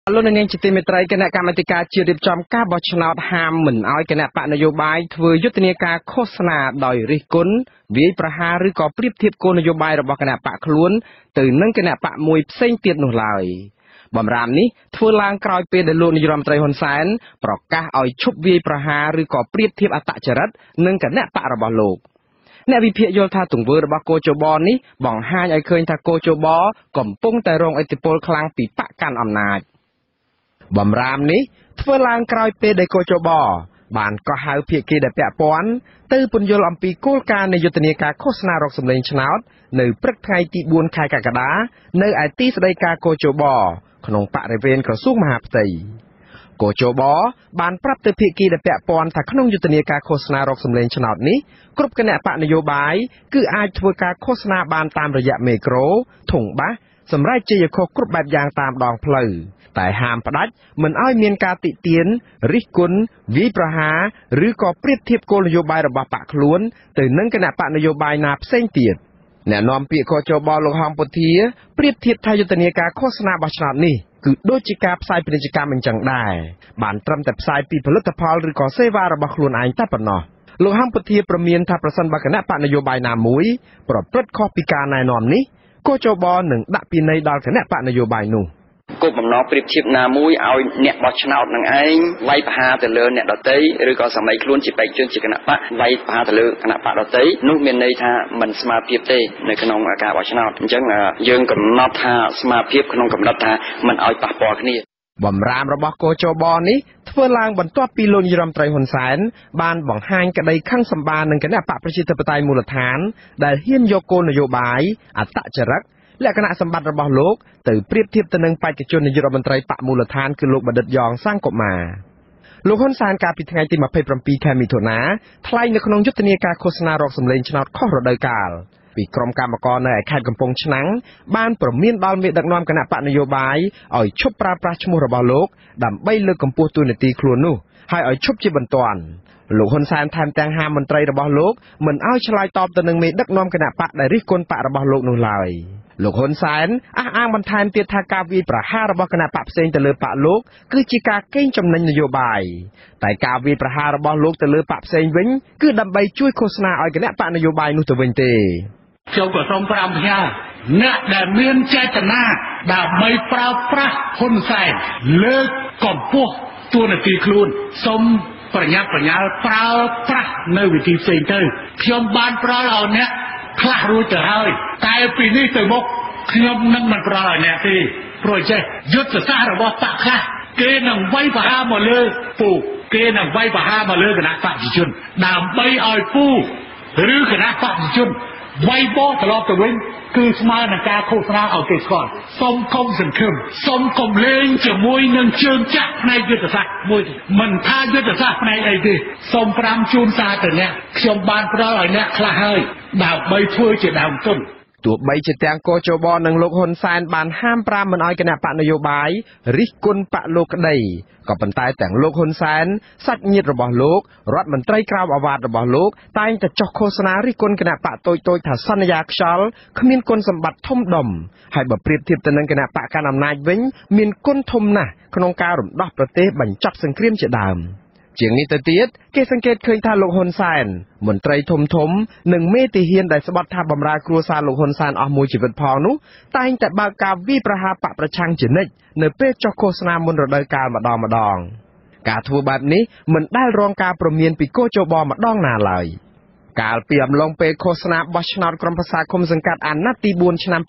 លោកនាងជាទីមេត្រីគណៈកម្មាធិការជាតិរៀបចំការបោះឆ្នោតហាមមិនអោយគណៈបកនយោបាយធ្វើយុទ្ធនាការឃោសនាដោយរិះគន់វាយប្រហារឬក៏ប្រៀបធៀបគោលនយោបាយរបស់គណៈបកខ្លួនទៅនឹងគណៈបកមួយផ្សេងទៀតនោះឡើយបំរាមនេះធ្វើឡើងក្រោយពេលដែលលោកនាយរដ្ឋមន្ត្រីហ៊ុនសែនប្រកាសឲ្យឈប់វាយប្រហារឬក៏ប្រៀបធៀបអត្តចរិតនឹងគណៈបករបស់លោកអ្នកវិភាគយល់ថាទង្វើរបស់កោជបនេះបង្ហាញឲ្យឃើញថាកោជបកំពុងតែរងឥទ្ធិពលខ្លាំងពីបកកាន់អំណាចបំរាមនេះធ្វើឡើងក្រោយពេលដែលកោជបបានកោះហៅភាគីដែលពាក់ព័ន្ធទៅពន្យល់អំពីគោលការណ៍នៃយុទ្ធនាការឃោសនារកសម្លេងឆ្នោតនៅព្រឹកថ្ងៃទី4ខែកក្កដានៅឯទីស្តីការកោជបក្នុងបរិវេណក្រសួងមហាផ្ទៃកោជបបានប្រាប់ទៅភាគីដែលពាក់ព័ន្ធថាក្នុងយុទ្ធនាការឃោសនារកសម្លេងឆ្នោតនេះគ្រប់គណៈបកនយោបាយគឺអាចធ្វើការឃោសនាបានតាមរយៈមេក្រូធុងបាសសម្រាប់ជ័យខុសគ្រប់បែបយ៉ាងតាមដងផ្លូវតែហាមផ្ដាច់មិនឲ្យមានការតិទៀនរិះគន់វាយប្រហារឬក៏ប្រៀបធៀបគោលនយោបាយរបស់បកខ្លួនទៅនឹងគណៈបកនយោបាយណាផ្សេងទៀតអ្នកនាំពាក្យកោជបលោកហងពុធាប្រៀបធៀបថាយុទ្ធនាការឃោសនាបោះឆ្នោតនេះគឺដូចជាការផ្សាយពាណិជ្ជកម្មអញ្ចឹងដែរបានត្រឹមតែផ្សាយពីផលិតផលឬក៏សេវារបស់ខ្លួនឯងតែប៉ុណ្ណោះលោកហងពុធាប្រមានថាប្រសិនបើគណៈបកនយោបាយណាមួយប្រព្រឹត្តខុសពីការណែនាំនេះកោជបនឹងដាក់ពិន័យដល់គណៈបកនយោបាយនោះគោលបំណងប្រៀបធៀបណាមួយឲ្យអ្នកបោះឆ្នោតនឹងឯងវាយប្រហារទៅលើអ្នកដទៃឬក៏សម័យខ្លួនជាបេក្ខជនជាគណៈបកវាយប្រហារទៅលើគណៈបកដទៃនោះមានន័យថាមិនស្មារតីទេនៅក្នុងការបោះឆ្នោតអញ្ចឹងយើងកំណត់ថាស្មារតីក្នុងកំណត់ថាមិនឲ្យប៉ះពាល់គ្នាបំរាមរបស់កោជបនេះធ្វើឡើងបន្ទាប់ពីលោកនាយរដ្ឋមន្ត្រីហ៊ុនសែនបានបង្ហាញក្តីខឹងសម្បារនឹងគណៈបកប្រជាធិបតេយ្យមូលដ្ឋានដែលហ៊ានយកគោលនយោបាយអត្តចរិតលក្ខណៈសម្បត្តិរបស់លោកទៅប្រៀបធៀបទៅនឹងបេក្ខជននាយករដ្ឋមន្ត្រីបកមូលដ្ឋានគឺលោកបណ្ឌិតយ៉ងសង្គមាលោកហ៊ុនសែនកាលពីថ្ងៃទី27ខែមិថុនាថ្លែងនៅក្នុងយុទ្ធនាការឃោសនារកសម្លេងឆ្នោតខុសរដូវកាលពីក្រុមកម្មការនៅឯខេត្តកំពង់ឆ្នាំងបានព្រមានដល់មេដឹកនាំគណៈបកនយោបាយឲ្យឈប់ប្រើប្រាស់ឈ្មោះរបស់លោកដើម្បីលើកកម្ពស់តួនាទីខ្លួននោះហើយឲ្យឈប់ជាបន្ទាន់លោកហ៊ុនសែនថែមទាំងហាមមន្ត្រីរបស់លោកមិនឲ្យឆ្លើយតបទៅនឹងមេដឹកនាំគណៈបកដែលរិះគន់បករបស់លោកនោះឡើយលោកហ៊ុនសែនអះអាងបន្ថែមទៀតថាការវាយប្រហាររបស់គណៈបកផ្សេងទៅលើបកលោកគឺជាការកេងចំណេញនយោបាយតែការវាយប្រហាររបស់លោកទៅលើបកផ្សេងវិញគឺដើម្បីជួយឃោសនាឲ្យគណៈបកនយោបាយនោះទៅវិញទេខ្ញុំក៏សូមប្រាំផ្ញើអ្នកដែលមានចេតនាដើម្បីប្រើប្រាស់ហ៊ុនសែនលើកកម្ពស់តួនាទីខ្លួនសូមប្រញាប់ប្រញាល់ប្រើប្រាស់នៅវិធីផ្សេងទៅខ្ញុំបានប្រោលឲ្យអ្នកខ្លះរួចទៅហើយតែពីនេះទៅមុខខ្ញុំនឹងមិនប្រោលឲ្យអ្នកទេព្រោះចេះយុទ្ធសាស្ត្ររបស់បកខ្លះគេនឹងវាយប្រហារមកលើពូគេនឹងវាយប្រហារមកលើគណៈបព្វជិជនដើម្បីឲ្យពូឬគណៈបព្វជិជនវាយបោះត្រឡប់ទៅវិញគឺស្មើនឹងការឃោសនាឲ្យគេស្គាល់សូមកុំសង្ឃឹមសូមកុំលេងជាមួយនឹងជើងចាក់ផ្នែកយុទ្ធសាស្ត្រមួយមិនថាយុទ្ធសាស្ត្រផ្នែកអីទេសូម5ជូនសារទៅអ្នកខ្ញុំបានប្រោលឲ្យអ្នកខ្លះហើយដើម្បីធ្វើជាដើមទុនទោះបីជាទាំងកោជបនិងលោកហ៊ុនសែនបានហាម5មិនឲ្យគណៈបកនយោបាយរិះគន់បកលោកក្តីក៏ប៉ុន្តែទាំងលោកហ៊ុនសែនសាច់ញាតិរបស់លោករដ្ឋមន្ត្រីក្រមអាវ៉ាតរបស់លោកតែងតែចុះឃោសនារិះគន់គណៈបកតូចៗថាសន្យាខ្យល់គ្មានគុណសម្បត្តិធំដុំហើយបើប្រៀបធៀបទៅនឹងគណៈបកកាន់អំណាចវិញមានគុណធំណាស់ក្នុងការរំដោះប្រទេសបញ្ចប់សង្គ្រាមជាដើមជាងនេះទៅទៀតគេសង្កេតឃើញថាលោកហ៊ុនសែនមន្ត្រីធំនិងមេទាហានដែលស្បត់ថាបម្រើគ្រួសារលោកហ៊ុនសែនអស់មួយជីវិតផងនោះតែងតែបើកការវាយប្រហារបកប្រឆាំងជានិច្ចនៅពេលចុះឃោសនាមុនរដូវកាលម្ដងការធ្វើបែបនេះមិនដែលរងការព្រមានពីកោជបម្ដងណាឡើយកាលពីអំឡុងពេលឃោសនាបោះឆ្នោតក្រុមប្រឹក្សាឃុំសង្កាត់អាណត្តិទី4ឆ្នាំ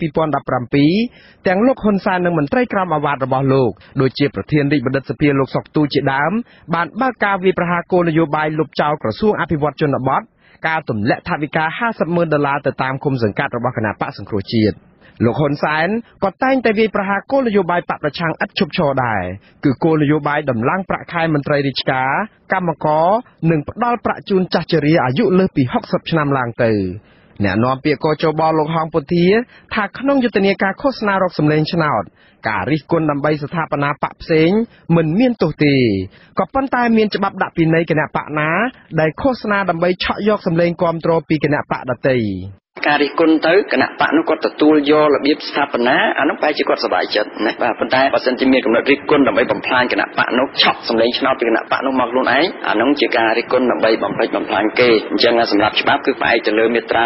2017ទាំងលោកហ៊ុនសែននិងមន្ត្រីក្រមអាវ៉ាតរបស់លោកដូចជាប្រធានរាជបណ្ឌិតសភាលោកសុកទូជាដើមបានបើកការវាយប្រហារគោលនយោបាយលុបចោលក្រសួងអភិវឌ្ឍជនបទការទម្លាក់ថវិកា$50,000ទៅតាមឃុំសង្កាត់របស់គណៈបកសង្គ្រោះជាតិលោកហ៊ុនសែនក៏តែងតែវាយប្រហារគោលនយោបាយបកប្រឆាំងឥតឈប់ឈរដែរគឺគោលនយោបាយដំឡើងប្រាក់ខែមន្ត្រីរាជការកម្មករនិងផ្ដល់ប្រាក់ជូនចាស់ជរាអាយុលើសពី60ឆ្នាំឡើងទៅអ្នកនាំពាក្យកោជបលោកហងពុធាថាក្នុងយុទ្ធនាការឃោសនារកសម្លេងឆ្នោតការរិះគន់ដើម្បីស្ថាបនាបកផ្សេងមិនមានទោសទេក៏ប៉ុន្តែមានច្បាប់ដាក់ពិន័យគណៈបកណាដែលឃោសនាដើម្បីឆក់យកសម្លេងគាំទ្រពីគណៈបកដទៃការរិះគន់ទៅគណៈបកនោះគាត់ទទួលយករបៀបស្ថាបនាអានោះបែរជាគាត់សប្បាយចិត្តណាបាទប៉ុន្តែបើសិនជាមានកំណត់រិះគន់ដើម្បីបំផ្លាញគណៈបកនោះឆក់សម្លេងឆ្នោតពីគណៈបកនោះមកខ្លួនឯងអានោះជាការរិះគន់ដើម្បីបំផ្លិចបំផ្លាញគេអញ្ចឹងសម្រាប់ច្បាប់គឺផ្អែកទៅលើមាត្រា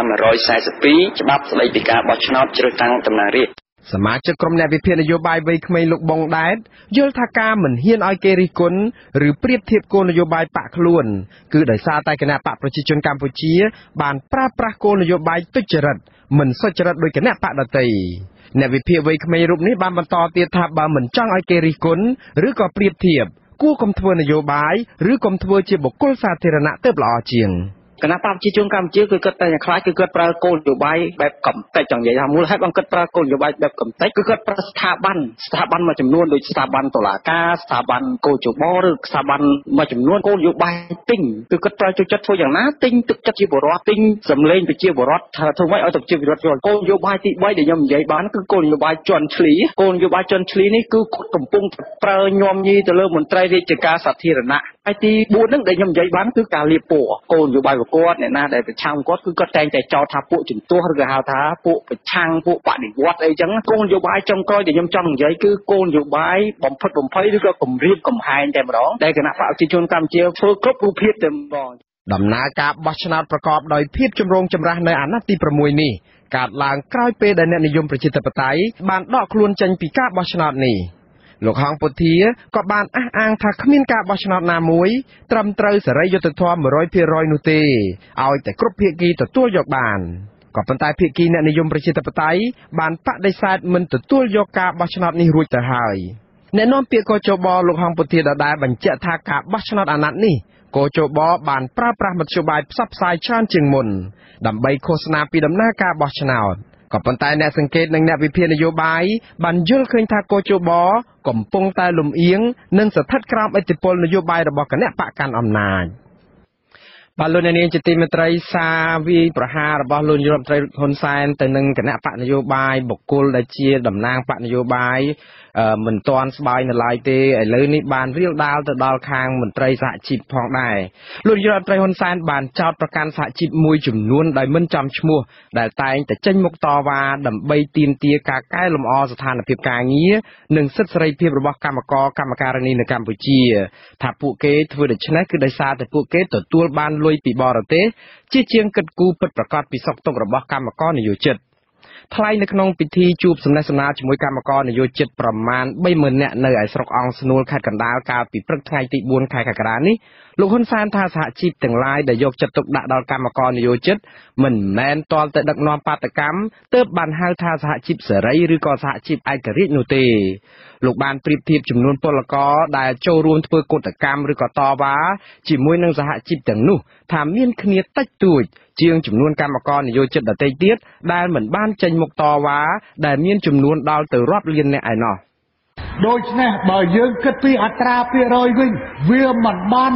142ច្បាប់ស្តីពីការបោះឆ្នោតជ្រើសតាំងតំណាងរាស្ត្រសមាជិកក្រុមអ្នកវិភាគនយោបាយវ័យក្មេងលោកបងដែតយល់ថាការមិនហ៊ានឲ្យគេរិះគន់ឬប្រៀបធៀបគោលនយោបាយបកខ្លួនគឺដោយសារតែគណៈបកប្រជាជនកម្ពុជាបានប្រើប្រាស់គោលនយោបាយទុច្ចរិតមិនសុចរិតដោយគណៈបកដទៃអ្នកវិភាគវ័យក្មេងរូបនេះបានបន្តទៀតថាបើមិនចង់ឲ្យគេរិះគន់ឬក៏ប្រៀបធៀបគួរកុំធ្វើនយោបាយឬកុំធ្វើជាបុគ្គលសាធារណៈទើបល្អជាងគណៈបកប្រជាជនកម្ពុជាគឺគាត់តែខ្លាចគឺគាត់ប្រើគោលនយោបាយបែបកំតិចចង់និយាយថាមូលហេតុបានគាត់ប្រើគោលនយោបាយបែបកំតិចគឺគាត់ប្រើស្ថាប័នមួយចំនួនដូចស្ថាប័នតុលាការស្ថាប័នកោជបឬស្ថាប័នមួយចំនួនគោលនយោបាយទិញគឺគាត់ប្រើចូលចិត្តធ្វើយ៉ាងណាទិញទឹកចិត្តជាបរិវត្តទិញសម្លេងប្រជាបរិវត្តធ្វើម៉េចឲ្យទៅជាបរិវត្តយល់គោលនយោបាយទី3ដែលខ្ញុំនិយាយបានគឺគោលនយោបាយជន់ឈ្លីគោលនយោបាយជន់ឈ្លីនេះគឺគាត់កំពុងប្រើញោមញីទៅលើមន្ត្រីរាជការសាធារណៈហើយទី4ហ្នឹងដែលខ្ញុំនិយាយបានគឺការលាបពណ៌គោលនយោបាយរបស់គាត់អ្នកណាដែលប្រឆាំងគាត់គឺគាត់តែងតែចោទថាពួកជំទាស់ឬក៏ហៅថាពួកប្រឆាំងពួកបដិវត្តអីចឹងគោលនយោបាយចុងក្រោយដែលខ្ញុំចង់និយាយគឺគោលនយោបាយបំផិតបំភ័យឬក៏គំរាមកំហែងតែម្ដងដែលគណៈបកប្រជាជនកម្ពុជាធ្វើគ្រប់រូបភាពតែម្ដងដំណើរការបោះឆ្នោតប្រកបដោយភាពចម្រូងចម្រាសនៅអាណត្តិទី6នេះកើតឡើងក្រោយពេលដែលអ្នកនិយមប្រជាធិបតេយ្យបានដកខ្លួនចេញពីការបោះឆ្នោតនេះលោកហងពុធាក៏បានអះអាងថាគ្មានការបោះឆ្នោតណាមួយត្រឹមត្រូវសេរីយុត្តិធម៌ 100% នោះទេឲ្យតែគ្រប់ភាគីទទួលយកបានក៏ប៉ុន្តែភាគីអ្នកនិយមប្រជាធិបតេយ្យបានបដិសេធមិនទទួលយកការបោះឆ្នោតនេះរួចទៅហើយអ្នកនាំពាក្យកោជបលោកហងពុធាដដែលបញ្ជាក់ថាការបោះឆ្នោតអាណត្តិនេះកោជបបានប្រើប្រាស់មធ្យោបាយផ្សព្វផ្សាយច្រើនជាងមុនដើម្បីឃោសនាពីដំណើរការបោះឆ្នោតក៏ប៉ុន្តែអ្នកសង្កេតនិងអ្នកវិភាគនយោបាយបានយល់ឃើញថាកោជបកំពុងតែលំអៀងនិងស្ថិតក្រោមឥទ្ធិពលនយោបាយរបស់គណៈបកកាន់អំណាចបាទលោកអ្នកនាងជាទីមេត្រីសារវាយប្រហាររបស់លោកនាយរដ្ឋមន្ត្រីហ៊ុនសែនទៅនឹងគណៈបកនយោបាយបុគ្គលដែលជាតំណាងបកនយោបាយមិនទាន់ស្បើយនៅឡើយទេឥឡូវនេះបានរៀលដាលទៅដល់ខាងមន្ត្រីសហជីពផងដែរលោកនាយរដ្ឋមន្ត្រីហ៊ុនសែនបានចោទប្រកាន់សហជីពមួយចំនួនដោយមិនចំឈ្មោះដែលតែងតែចេញមុខតវ៉ាដើម្បីទាមទារការកែលម្អស្ថានភាពការងារនិងសិទ្ធិសេរីភាពរបស់កម្មករកម្មការិនីនៅកម្ពុជាថាពួកគេធ្វើដូច្នេះគឺដោយសារតែពួកគេទទួលបានលុយពីបរទេសជាជាងគិតគូរពិតប្រាកដពីសុខទុក្ខរបស់កម្មករនិយោជិតថ្លែងនៅក្នុងពិធីជួបសំណេះសំណាលជាមួយកម្មករនយោជិតប្រមាណ 30,000 នាក់នៅឯស្រុកអង្គស្នួលខេត្តកណ្ដាលកាលពីព្រឹកថ្ងៃទី 4 ខែកក្កដានេះលោកហ៊ុនសែនថាសហជីពទាំងឡាយដែលយកចិត្តទុកដាក់ដល់កម្មករនយោជិតមិនមែនទាល់តែដឹកនាំបាតកម្មទើបបានហៅថាសហជីពសេរីឬក៏សហជីពឯករាជ្យនោះទេលោកបានប្រៀបធៀបចំនួនពលករដែលចូលរួមធ្វើកុតកម្មឬក៏តវ៉ាជាមួយនឹងសហជីពទាំងនោះថាមានគ្នាតិចតួចជាងចំនួនកម្មករនយោជិតដទៃទៀតដែលមិនបានចេញមុខតវ៉ាដែលមានចំនួនដល់ទៅរាប់លានអ្នកឯណោះដូច្នេះបើយើងគិតពីអត្រាភាគរយវិញវាមិនបាន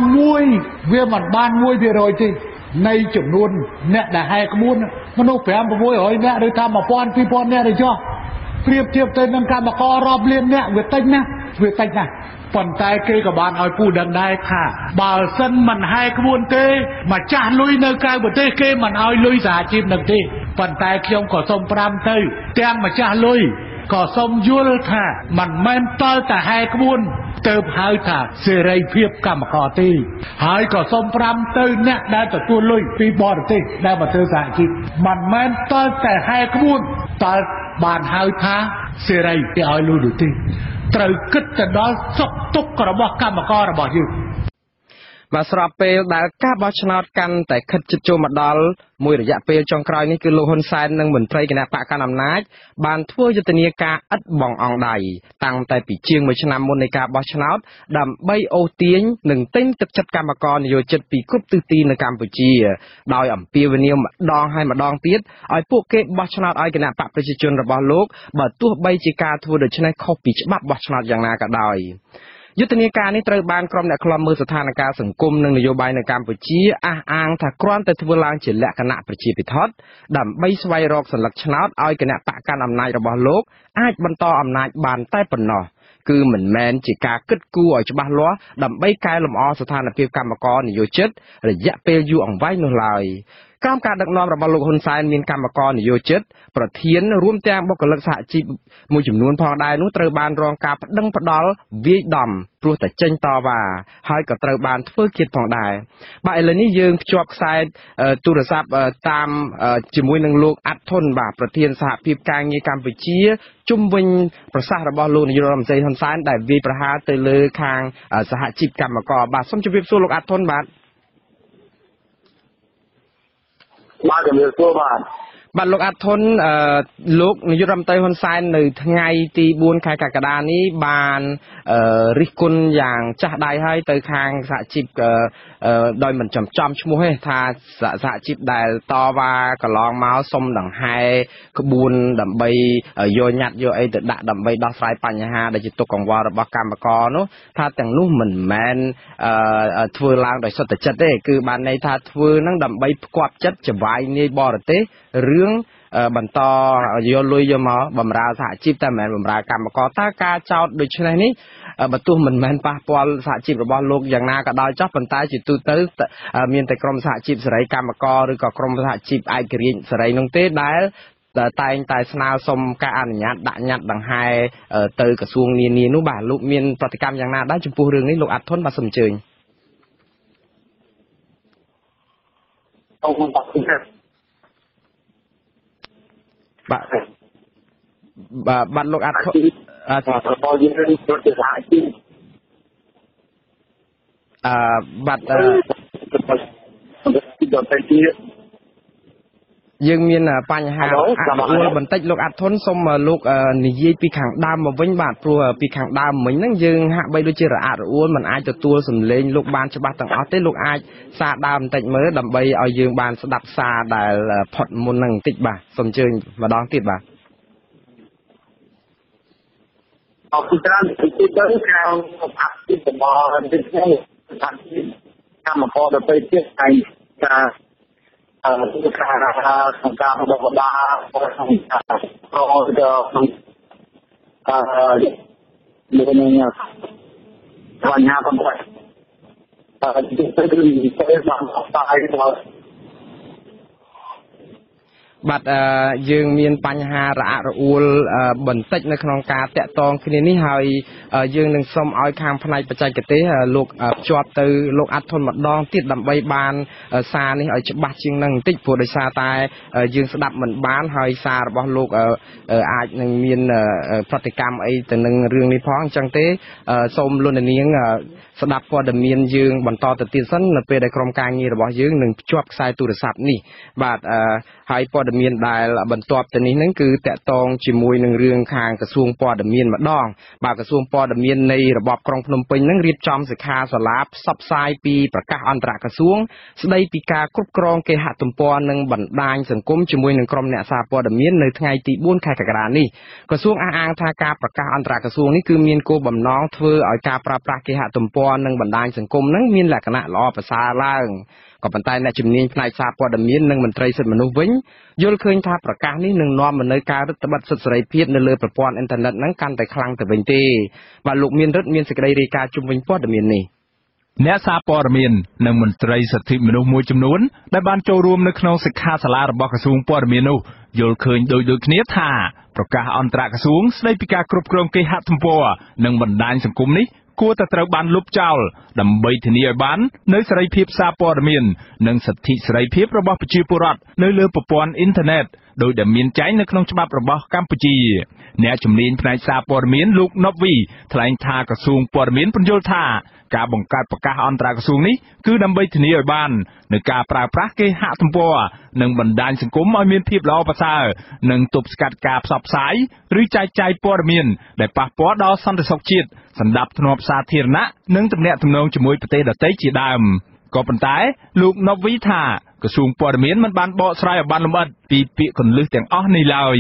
1% ទេនៃចំនួនអ្នកដែលហែកក្បួនមនុស្ស 5-600 នាក់ឬថា 1,000-2,000 នាក់ទៅចុះប្រៀបធៀបទៅនឹងកម្មកររាប់លាននាក់វាតិចណាស់ប៉ុន្តែគេក៏បានឲ្យពូដឹងដែរថាបើសិនមិនហែកក្បួនទេម្ចាស់លុយនៅក្រៅប្រទេសគេមិនឲ្យលុយសហជីពនឹងទេប៉ុន្តែខ្ញុំក៏សូម5ទៅទាំងម្ចាស់លុយក៏សូមយល់ថាមិនមែនតើតែហែកក្បួនទៅហៅថាសេរីភាពកម្មករទេហើយក៏សូម5ទៅអ្នកដែលទទួលលុយពីបរទេសដែលមកធ្វើសហជីពមិនមែនតើតែហែកក្បួនតើបានហៅថាសេរីគេឲ្យលុយនោះទេត្រូវគិតទៅដល់សុខទុក្ខរបស់កម្មកររបស់យើងបាទស្របពេលដែលការបោះឆ្នោតកាន់តែខិតជិតចូលមកដល់មួយរយៈពេលចុងក្រោយនេះគឺលោកហ៊ុនសែននិងមន្ត្រីគណៈបកកណ្ដាលអំណាចបានធ្វើយុទ្ធនាការឥតបងអង្គដៃតាំងតែពីជាង1ឆ្នាំមុននៃការបោះឆ្នោតដើម្បីអូសទាញនិងទិញទឹកចិត្តកម្មករនយោជិតពីគ្រប់ទិសទីនៅកម្ពុជាដោយអំពាវនាវម្ដងហើយម្ដងទៀតឲ្យពួកគេបោះឆ្នោតឲ្យគណៈបកប្រជាជនរបស់លោកបើទោះបីជាការធ្វើដូច្នេះខុសពីច្បាប់បោះឆ្នោតយ៉ាងណាក៏ដោយយុទ្ធនាការនេះត្រូវបានក្រុមអ្នកខ្លំមើលស្ថានភាពសង្គមនិងនយោបាយនៅកម្ពុជាអះអាងថាគ្រាន់តែធ្វើឡើងជាលក្ខណៈប្រជាពិធដ្ឋដើម្បីស្វែងរកសន្លឹកឆ្នោតឲ្យគណៈបកកាន់អំណាចរបស់លោកអាចបន្តអំណាចបានតែប៉ុណ្ណោះគឺមិនមែនជាការគិតគូរឲ្យច្បាស់លាស់ដើម្បីកែលម្អស្ថានភាពកម្មករនិយោជិតរយៈពេលយូរអង្វែងនោះឡើយក្រោមការដឹកនាំរបស់លោកហ៊ុនសែនមានកម្មករនិយោជិតប្រធានរួមទាំងបុគ្គលិកសហជីពមួយចំនួនផងដែរនោះត្រូវបានរងការប្តឹងផ្តល់វាយដំព្រោះតែចេញតវ៉ាហើយក៏ត្រូវបានធ្វើឃាតផងដែរបាទឥឡូវនេះយើងភ្ជាប់ខ្សែទូរស័ព្ទតាមជាមួយនឹងលោកអាត់ធុនបាទប្រធានសហភាពការងារកម្ពុជាជុំវិញប្រសាសន៍របស់លោកនាយករដ្ឋមន្ត្រីហ៊ុនសែនដែលវាយប្រហារទៅលើខាងសហជីពកម្មករបាទសូមជម្រាបសួរលោកអាត់ធុនបាទជំរាបសួរបាទលោកអាត់ធុនលោកនាយករដ្ឋមន្ត្រីហ៊ុនសែននៅថ្ងៃទី4ខែកក្កដានេះបានរិះគន់យ៉ាងចាស់ដៃហើយទៅខាងសហជីពដោយមិនចំឈ្មោះទេថាសហជីពដែលតវ៉ាកន្លងមកសុំដង្ហែក្បួនដើម្បីយកញត្តិយកអីទៅដាក់ដើម្បីដោះស្រាយបញ្ហាដែលជាទុក្ខកង្វល់របស់កម្មករនោះថាទាំងនោះមិនមែនធ្វើឡើងដោយសុទ្ធតែចិត្តទេគឺបានន័យថាធ្វើនឹងដើម្បីផ្គាប់ចិត្តចវាយនាយបរទេសរឿងបន្តយកលុយយកមកបំរើសហជីពតែមិនមែនបំរើកម្មករតើការចោទដូចនេះនេះបើទោះមិនមែនប៉ះពាល់សហជីពរបស់លោកយ៉ាងណាក៏ដោយចោះប៉ុន្តែជាទូទៅមានតែក្រុមសហជីពសេរីកម្មករឬក៏ក្រុមសហជីពឯករាជ្យសេរីនោះទេដែលតែងតែស្នើសុំការអនុញ្ញាតដាក់ញត្តិដង្ហែទៅក្រសួងនានានោះបាទលោកមានប្រតិកម្មយ៉ាងណាដែរចំពោះរឿងនេះលោកអាត់ធុនបាទសូមអញ្ជើញបាទលោកអាត់របស់យើងទៅសហជីពបាទយើងមានបញ្ហារអួលបន្តិចលោកអាត់ធុនសូមលោកនិយាយពីខាងដើមមកវិញបាទព្រោះពីខាងដើមមិញហ្នឹងយើងហាក់បីដូចជារអាក់រអួលមិនអាចទទួលសំឡេងលោកបានច្បាស់ទាំងអស់ទេលោកអាចសារដើមបន្តិចមើលដើម្បីឲ្យយើងបានស្ដាប់សារដែលផុតមុនហ្នឹងបន្តិចបាទសូមអញ្ជើញម្ដងទៀតបាទអរគុណច្រើនទីទៅខាងសហជីពរបស់ទីនេះសហជីពកម្មករទៅទៀតហើយការគឺការក្នុងការរបស់បដាក្នុងការប្រហែលទៅមានបញ្ហាបំផុតទីទៅគឺបានអស្ចារ្យដល់បាទយើងមានបញ្ហារអាក់រអួលបន្តិចនៅក្នុងការតាក់ទងគ្នានេះហើយយើងនឹងសូមឲ្យខាងផ្នែកបច្ចេកទេសលោកភ្ជាប់ទៅលោកអាត់ធុនម្ដងទៀតដើម្បីបានសារនេះឲ្យច្បាស់ជាងនឹងបន្តិចព្រោះដោយសារតែយើងស្ដាប់មិនបានហើយសាររបស់លោកអាចនឹងមានប្រតិកម្មអីទៅនឹងរឿងនេះផងអញ្ចឹងទេសូមលោកនាងស្ដាប់ព័ត៌មានយើងបន្តទៅទៀតសិននៅពេលដែលក្រុមការងាររបស់យើងនឹងភ្ជាប់ខ្សែទូរស័ព្ទនេះបាទហើយព័ត៌មានដែលបន្ទាប់ទៅនេះហ្នឹងគឺតាក់ទងជាមួយនឹងរឿងខាងក្រសួងព័ត៌មានម្ដងបាទក្រសួងព័ត៌មាននៃរបបក្រុងភ្នំពេញហ្នឹងរៀបចំសិក្ខាសាលាផ្សព្វផ្សាយពីប្រកាសអន្តរក្រសួងស្ដីពីការគ្រប់គ្រងគេហទំព័រនិងបណ្ដាញសង្គមជាមួយនឹងក្រុមអ្នកសារព័ត៌មាននៅថ្ងៃទី4ខែកក្កដានេះក្រសួងអះអាងថាការប្រកាសអន្តរក្រសួងនេះគឺមានគោលបំណងធ្វើឲ្យការប្រើប្រាស់គេហទំព័រនិងបណ្ដាញសង្គមហ្នឹងមានលក្ខណៈល្អប្រសើរឡើងក៏ប៉ុន្តែអ្នកជំនាញផ្នែកសារព័ត៌មាននិងមន្ត្រីសិទ្ធិមនុស្សវិញយល់ឃើញថាប្រកាសនេះនឹងនាំមកនូវការរឹតបន្តឹងសិទ្ធិសេរីភាពនៅលើប្រព័ន្ធអ៊ីនធឺណិតហ្នឹងកាន់តែខ្លាំងទៅវិញទេបាទលោកមានរិទ្ធមានសេចក្តីរាយការណ៍ជុំវិញព័ត៌មាននេះអ្នកសារព័ត៌មាននិងមន្ត្រីសិទ្ធិមនុស្សមួយចំនួនដែលបានចូលរួមនៅក្នុងសិក្ខាសាលារបស់ក្រសួងព័ត៌មាននោះយល់ឃើញដូចគ្នាថាប្រកាសអន្តរក្រសួងស្ដីពីការគ្រប់គ្រងគេហទំព័រនិងបណ្ដាញសង្គមនេះគួរតែត្រូវបានលុបចោលដើម្បីធានាឲ្យបាននូវសេរីភាពសារព័ត៌មាននិងសិទ្ធិសេរីភាពរបស់ប្រជាពលរដ្ឋនៅលើប្រព័ន្ធអ៊ីនធឺណិតដោយដែលមានចែងនៅក្នុងច្បាប់របស់កម្ពុជាអ្នកជំនាញផ្នែកសារព័ត៌មានលោកណូវីថ្លែងថាក្រសួងព័ត៌មានពន្យល់ថាការបង្កើតប្រកាសអន្តរក្រសួងនេះគឺដើម្បីធានាឲ្យបាននូវការប្រើប្រាស់គេហទំព័រនិងបណ្ដាញសង្គមឲ្យមានភាពល្អប្រសើរនិងទប់ស្កាត់ការផ្សព្វផ្សាយឬចែកចាយព័ត៌មានដែលប៉ះពាល់ដល់សន្តិសុខជាតិសណ្ដាប់ធ្នាប់សាធារណៈនិងទំនាក់ទំនងជាមួយប្រទេសដទៃជាដើមក៏ប៉ុន្តែលោកណូវីថាក្រសួងព័ត៌មានមិនបានបកស្រាយឲ្យបានលម្អិតពីពាក្យកន្លឹះទាំងអស់នេះឡើយ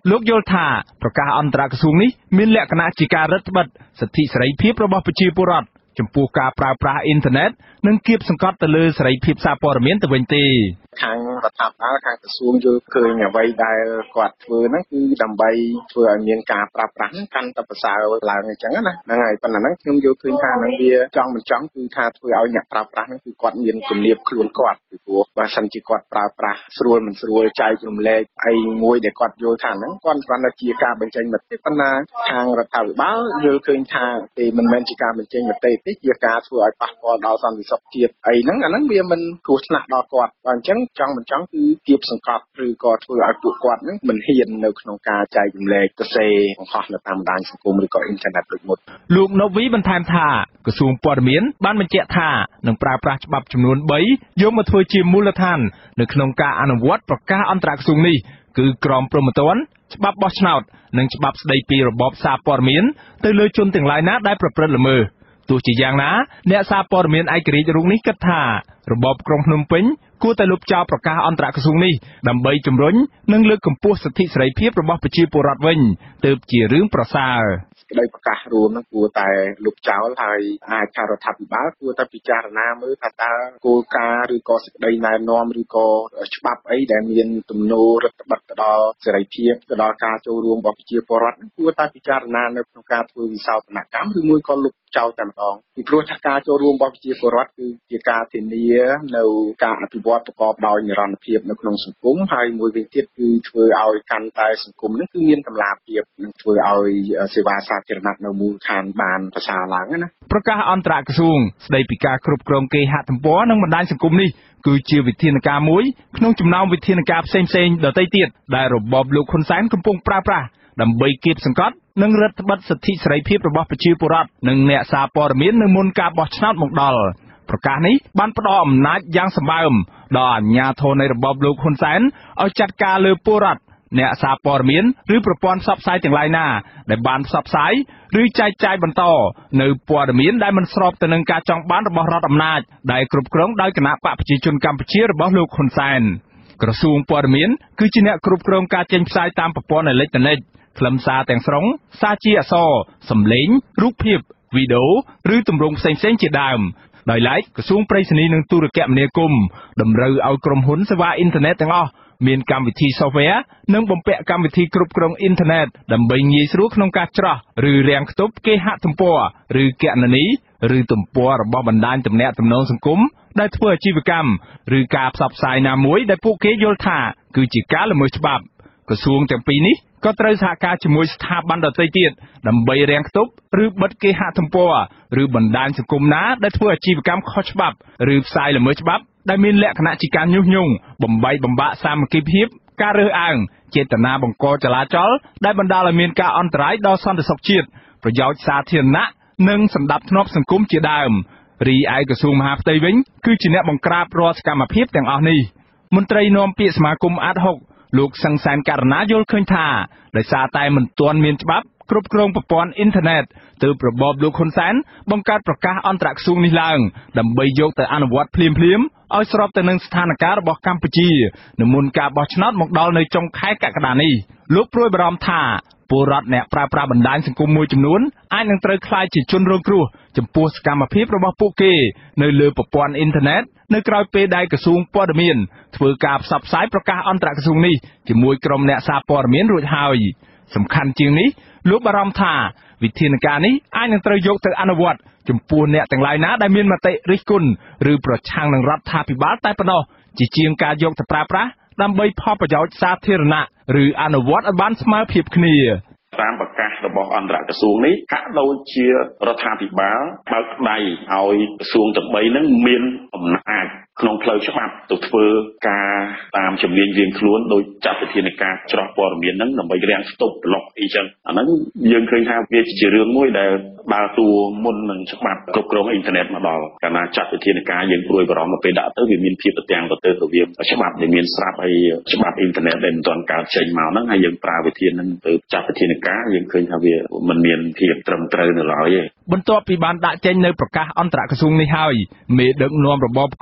លោកយល់ថាប្រកាសអន្តរក្រសួងនេះមានលក្ខណៈជាការរឹតបន្តឹងសិទ្ធិសេរីភាពរបស់ប្រជាពលរដ្ឋចំពោះការប្រើប្រាស់អ៊ីនធឺណិតនិងគៀបសង្កត់ទៅលើសេរីភាពសារព័ត៌មានទៅវិញទេខាងរដ្ឋាភិបាលខាងក្រសួងយល់ឃើញអ្វីដែលគាត់ធ្វើហ្នឹងគឺដើម្បីធ្វើឲ្យមានការប្រើប្រាស់កាន់តែប្រសើរឡើងអញ្ចឹងណាហ្នឹងហើយប៉ុន្តែហ្នឹងខ្ញុំយល់ឃើញថាហ្នឹងវាចង់មិនចង់គឺថាធ្វើឲ្យអ្នកប្រើប្រាស់ហ្នឹងគឺគាត់មានគំនាបខ្លួនគាត់ពីព្រោះបើសិនជាគាត់ប្រើប្រាស់ស្រួលមិនស្រួលចែករំលែកអីមួយដែលគាត់យល់ថាហ្នឹងគាត់គ្រាន់តែជាការបញ្ចេញមតិប៉ុន្តែខាងរដ្ឋាភិបាលយល់ឃើញថាទេមិនមែនជាការបញ្ចេញមតិទេជាការធ្វើឲ្យប៉ះពាល់ដល់សន្តិសុខជាតិអីហ្នឹងអាហ្នឹងវាមិនគ្រោះថ្នាក់ដល់គាត់បើអញ្ចឹងចង់មិនចង់គឺគៀបសង្កត់ឬក៏ធ្វើឲ្យពួកគាត់នឹងមិនហ៊ាននៅក្នុងការចែករំលែកទៅសេបង្ហោះនៅតាមបណ្ដាញសង្គមឬក៏អ៊ីនធឺណិតដូចមុនលោកណូវីបន្ថែមថាក្រសួងព័ត៌មានបានបញ្ជាក់ថានឹងប្រើប្រាស់ច្បាប់ចំនួន3យកមកធ្វើជាមូលដ្ឋាននៅក្នុងការអនុវត្តប្រកាសអន្តរក្រសួងនេះគឺក្រមព្រហ្មទណ្ឌច្បាប់បោះឆ្នោតនិងច្បាប់ស្តីពីរបបសារព័ត៌មានទៅលើជនទាំងឡាយណាដែលប្រព្រឹត្តល្មើសទោះជាយ៉ាងណាអ្នកសារព័ត៌មានឯករាជ្យរូបនេះគិតថារបបក្រុងភ្នំពេញគួរតែលុបចោលប្រកាសអន្តរក្រសួងនេះដើម្បីជំរុញនិងលើកកម្ពស់សិទ្ធិសេរីភាពរបស់ប្រជាពលរដ្ឋវិញទើបជារឿងប្រសើរក្តីប្រកាសរួមនឹងគួរតែលុបចោលហើយអាចថារដ្ឋាភិបាលគួរតែពិចារណាមើលថាតើគោលការណ៍ឬក៏សេចក្តីណែនាំឬក៏ច្បាប់អីដែលមានទំនោររដ្ឋបတ်ទៅដល់សេរីភាពទៅដល់ការចូលរួមរបស់ប្រជាពលរដ្ឋគួរតែពិចារណានៅក្នុងការធ្វើវិសោធនកម្មឬមួយក៏លុបចោលតែម្ដងពីព្រោះថាការចូលរួមរបស់ប្រជាពលរដ្ឋគឺជាការធានានៅការអភិវឌ្ឍប្រកបដោយនិរន្តរភាពនៅក្នុងសង្គមហើយមួយវិញទៀតគឺធ្វើឲ្យកាន់តែសង្គមនឹងគឺមានតម្លាភាពនិងធ្វើឲ្យសេវាសាធារណៈនៅមូលដ្ឋានបានប្រសើរឡើងណាប្រកាសអន្តរក្រសួងស្តីពីការគ្រប់គ្រងគេហទំព័រនិងបណ្ដាញសង្គមនេះគឺជាវិធានការមួយក្នុងចំណោមវិធានការផ្សេងៗដទៃទៀតដែលរបបលោកហ៊ុនសែនកំពុងប្រើប្រាស់ដើម្បីគៀបសង្កត់និងរឹតបន្តឹងសិទ្ធិសេរីភាពរបស់ប្រជាពលរដ្ឋនិងអ្នកសារព័ត៌មាននៅមុនការបោះឆ្នោតមកដល់ប្រកាសនេះបានផ្ដល់អំណាចយ៉ាងសម្បើមដល់អាជ្ញាធរនៃរបបលោកហ៊ុនសែនឲ្យចាត់ការលើពលរដ្ឋអ្នកសារព័ត៌មានឬប្រព័ន្ធផ្សព្វផ្សាយទាំងឡាយណាដែលបានផ្សព្វផ្សាយឬចែកចាយបន្តនៅព័ត៌មានដែលមិនស្របទៅនឹងការចង់បានរបស់រដ្ឋអំណាចដែលគ្រប់គ្រងដោយគណបកប្រជាជនកម្ពុជារបស់លោកហ៊ុនសែនក្រសួងព័ត៌មានគឺជាអ្នកគ្រប់គ្រងការចេញផ្សាយតាមប្រព័ន្ធអេឡិចត្រូនិកខ្លឹមសារទាំងស្រុងសារជាអក្សរសំឡេងរូបភាពវីដេអូឬទម្រង់ផ្សេងៗជាដើមដោយឡែកក្រសួងប្រៃសណីនិងទូរគមនាគមន៍តម្រូវឲ្យក្រុមហ៊ុនសេវាអ៊ីនធឺណិតទាំងអស់មានកម្មវិធី software និងបំពាក់កម្មវិធីគ្រប់គ្រងអ៊ីនធឺណិតដើម្បីងាយស្រួលក្នុងការច្រោះឬរាំងខ្ទប់គេហទំព័រឬគណនីឬទំព័ររបស់បណ្ដាញទំនាក់ទំនងសង្គមដែលធ្វើអាជីវកម្មឬការផ្សព្វផ្សាយណាមួយដែលពួកគេយល់ថាគឺជាការល្មើសច្បាប់ក្រសួងទាំងពីរនេះក៏ត្រូវសហការជាមួយស្ថាប័នដទៃទៀតដើម្បីរាំងខ្ទប់ឬបិទគេហទំព័រឬបណ្ដាញសង្គមណាដែលធ្វើអាជីវកម្មខុសច្បាប់ឬផ្សាយល្មើសច្បាប់ដែលមានលក្ខណៈជាការញុះញង់បំបីបំបាក់សាមគ្គីភាពការរើសអើងចេតនាបង្កចលាចលដែលបណ្ដាលឲ្យមានការអន្តរាយដល់សន្តិសុខជាតិប្រយោជន៍សាធារណៈនិងសណ្ដាប់ធ្នាប់សង្គមជាដើមរីឯក្រសួងមហាផ្ទៃវិញគឺជាអ្នកបង្ក្រាបរាល់សកម្មភាពទាំងអស់នេះមន្ត្រីនាំពាក្យសមាគមអាត6លោកសង្សានករណាយល់ឃើញថាដោយសារតែមិនទាន់មានច្បាប់គ្រប់គ្រងប្រព័ន្ធអ៊ីនធឺណិតទើបរបបលោកហ៊ុនសែនបង្កើតប្រកាសអន្តរក្រសួងនេះឡើងដើម្បីយកទៅអនុវត្តភ្លាមៗឲ្យស្របទៅនឹងស្ថានភាពរបស់កម្ពុជានៅមុនការបោះឆ្នោតមកដល់នៅចុងខែកក្កដានេះលោកព្រួយបារម្ភថាពលរដ្ឋអ្នកប្រើប្រាស់បណ្ដាញសង្គមមួយចំនួនអាចនឹងត្រូវក្លាយជាជនរងគ្រោះចំពោះសកម្មភាពរបស់ពួកគេនៅលើប្រព័ន្ធអ៊ីនធឺណិតនៅក្រៅពេលដែលក្រសួងព័ត៌មានធ្វើការផ្សព្វផ្សាយប្រកាសអន្តរក្រសួងនេះជាមួយក្រុមអ្នកសារព័ត៌មានរួចហើយសំខាន់ជាងនេះលោកបារម្ភថាវិធានការនេះអាចនឹងត្រូវយកទៅអនុវត្តចំពោះអ្នកទាំងឡាយណាដែលមានមតិរិះគន់ឬប្រឆាំងនឹងរដ្ឋាភិបាលតែប៉ុណ្ណោះជាជាងការយកទៅប្រើប្រាស់ដើម្បីផលប្រយោជន៍សាធារណៈឬអនុវត្តឲ្យបានស្មើភាពគ្នាតាមប្រកាសរបស់អន្តរក្រសួងនេះហាក់ដូចជារដ្ឋាភិបាលបើកដៃឲ្យក្រសួងទាំង3ហ្នឹងមានអំណាចក្នុងផ្លូវច្បាប់ទៅធ្វើការតាមជំនាញរៀងខ្លួនដោយចាត់វិធានការច្រោះព័ត៌មានហ្នឹងដើម្បីរាំងស្ទប់ប្លុកអីចឹងអាហ្នឹងយើងឃើញថាវាជារឿងមួយដែលដើរតួមុននឹងច្បាប់គ្រប់គ្រងអ៊ីនធឺណិតមកដល់កាលណាចាត់វិធានការយើងព្រួយបារម្ភទៅពេលដាក់ទៅវាមានភាពប្រទាំងប្រទើរវាច្បាប់ដែលមានស្រាប់ហើយច្បាប់អ៊ីនធឺណិតដែលមិនទាន់កើតចេញមកហ្នឹងហើយយើងប្រើវិធានហ្នឹងទៅចាត់វិធានការយើងឃើញថាវាមិនមានភាពត្រឹមត្រូវនៅឡើយទេបន្ទាប់ពីបានដាក់ចេញនៅប្រកាសអន្តរក្រសួងនេះហើយមេដឹកនាំរបបក្រុងភ្នំពេញ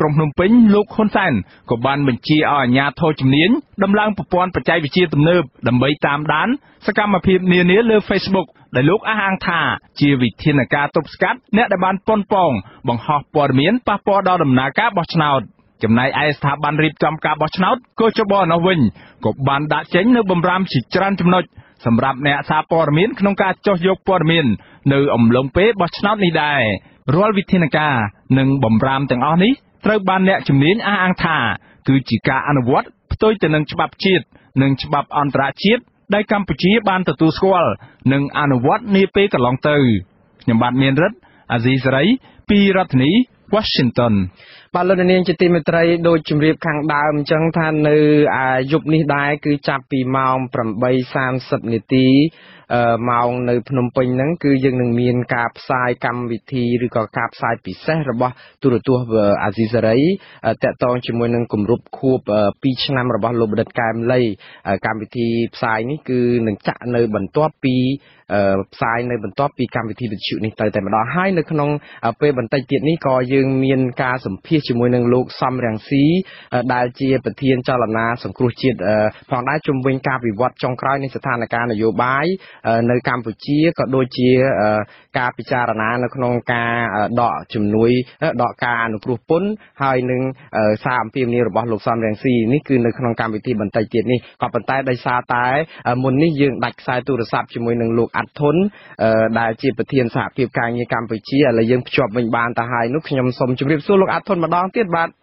ពេញលោកហ៊ុនសែនក៏បានបញ្ជាឲ្យអាជ្ញាធរជំនាញដំឡើងប្រព័ន្ធបច្ចេកវិទ្យាទំនើបដើម្បីតាមដានសកម្មភាពនានាលើ Facebook ដែលលោកអះអាងថាជាវិធានការទប់ស្កាត់អ្នកដែលបានប៉ុនប៉ងបង្ហោះព័ត៌មានប៉ះពាល់ដល់ដំណើរការបោះឆ្នោតចំណែកឯស្ថាប័នរៀបចំការបោះឆ្នោតកោជបនោះវិញក៏បានដាក់ចេញនៅបម្រាមជាច្រើនចំណុចសម្រាប់អ្នកសារព័ត៌មានក្នុងការចុះយកព័ត៌មាននៅអំឡុងពេលបោះឆ្នោតនេះដែររាល់វិធានការនិងបម្រាមទាំងអស់នេះត្រូវបានអ្នកជំនាញអះអាងថាគឺជាការអនុវត្តផ្ទុយទៅនឹងច្បាប់ជាតិនិងច្បាប់អន្តរជាតិដែលកម្ពុជាបានទទួលស្គាល់និងអនុវត្តនាពេលកន្លងទៅខ្ញុំបាទមានរិទ្ធអាស៊ីសេរីពីរដ្ឋធានី Washington បាទលោកនាងជាទីមេត្រីដូចជម្រាបខាងដើមអញ្ចឹងថានៅយប់នេះដែរគឺចាប់ពីម៉ោង 8:30 នាទីម៉ោងនៅភ្នំពេញហ្នឹងគឺយើងនឹងមានការផ្សាយកម្មវិធីឬក៏ការផ្សាយពិសេសរបស់ទូរទស្សន៍អាស៊ីសេរីតាក់ទងជាមួយនឹងគម្រប់ខួប2ឆ្នាំរបស់លោកបណ្ឌិតកែមលីកម្មវិធីផ្សាយនេះគឺនឹងចាក់នៅបន្ទាប់ពីផ្សាយនៅបន្ទាប់ពីកម្មវិធីវិទ្យុនេះទៅតែម្ដងហើយនៅក្នុងពេលបន្តិចទៀតនេះក៏យើងមានការសម្ភាសជាមួយនឹងលោកសំរងស៊ីដែលជាប្រធានចលនាសង្គ្រោះជាតិផងដែរជុំវិញការវិវត្តចុងក្រោយនៃស្ថានភាពនយោបាយនៅកម្ពុជាក៏ដូចជាការពិចារណានៅក្នុងការដកជំនួយដកការអនុគ្រោះពន្ធហើយនឹងសារអំពាវនាវរបស់លោកសំរងស៊ីនេះគឺនៅក្នុងកម្មវិធីបន្តិចទៀតនេះក៏ប៉ុន្តែដោយសារតែមុននេះយើងដាច់ខ្សែទូរស័ព្ទជាមួយនឹងលោកអាត់ធុនដែលជាប្រធានសហភាពការងារកម្ពុជាឥឡូវយើងភ្ជាប់វិញបានទៅហើយនោះខ្ញុំសូមជម្រាបសួរលោកអាត់ធុនម្ដងទៀតបាទ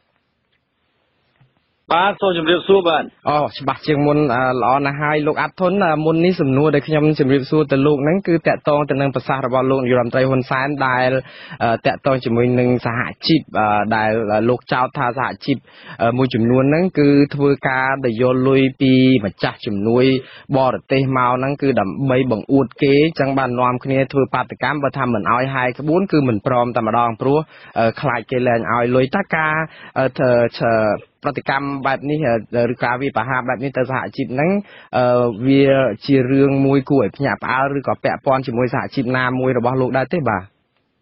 សូមជម្រាបសួរបាទច្បាស់ជាងមុនល្អណាស់ហើយលោកអាត់ធុនមុននេះសំណួរដែលខ្ញុំជម្រាបសួរទៅលោកហ្នឹងគឺតាក់ទងទៅនឹងប្រសាសន៍របស់លោកនាយរដ្ឋមន្ត្រីហ៊ុនសែនដែលតាក់ទងជាមួយនឹងសហជីពដែលលោកចោទថាសហជីពមួយចំនួនហ្នឹងគឺធ្វើការដែលយកលុយពីម្ចាស់ជំនួយបរទេសមកហ្នឹងគឺដើម្បីបង្អួតគេអញ្ចឹងបាននាំគ្នាធ្វើបាតកម្មបើថាមិនអោយហាយក្បួនគឺមិនព្រមតែម្ដងព្រោះខ្លាចគេលែងអោយលុយតើការប្រតិកម្មបែបនេះឬការវិបហាបែបនេះទៅសហជីពហ្នឹងវាជារឿងមួយគួរឲ្យភ្ញាក់ផ្អើលឬក៏ពាក់ព័ន្ធជាមួយសហជីពណាមួយរបស់លោកដែរទេបាទ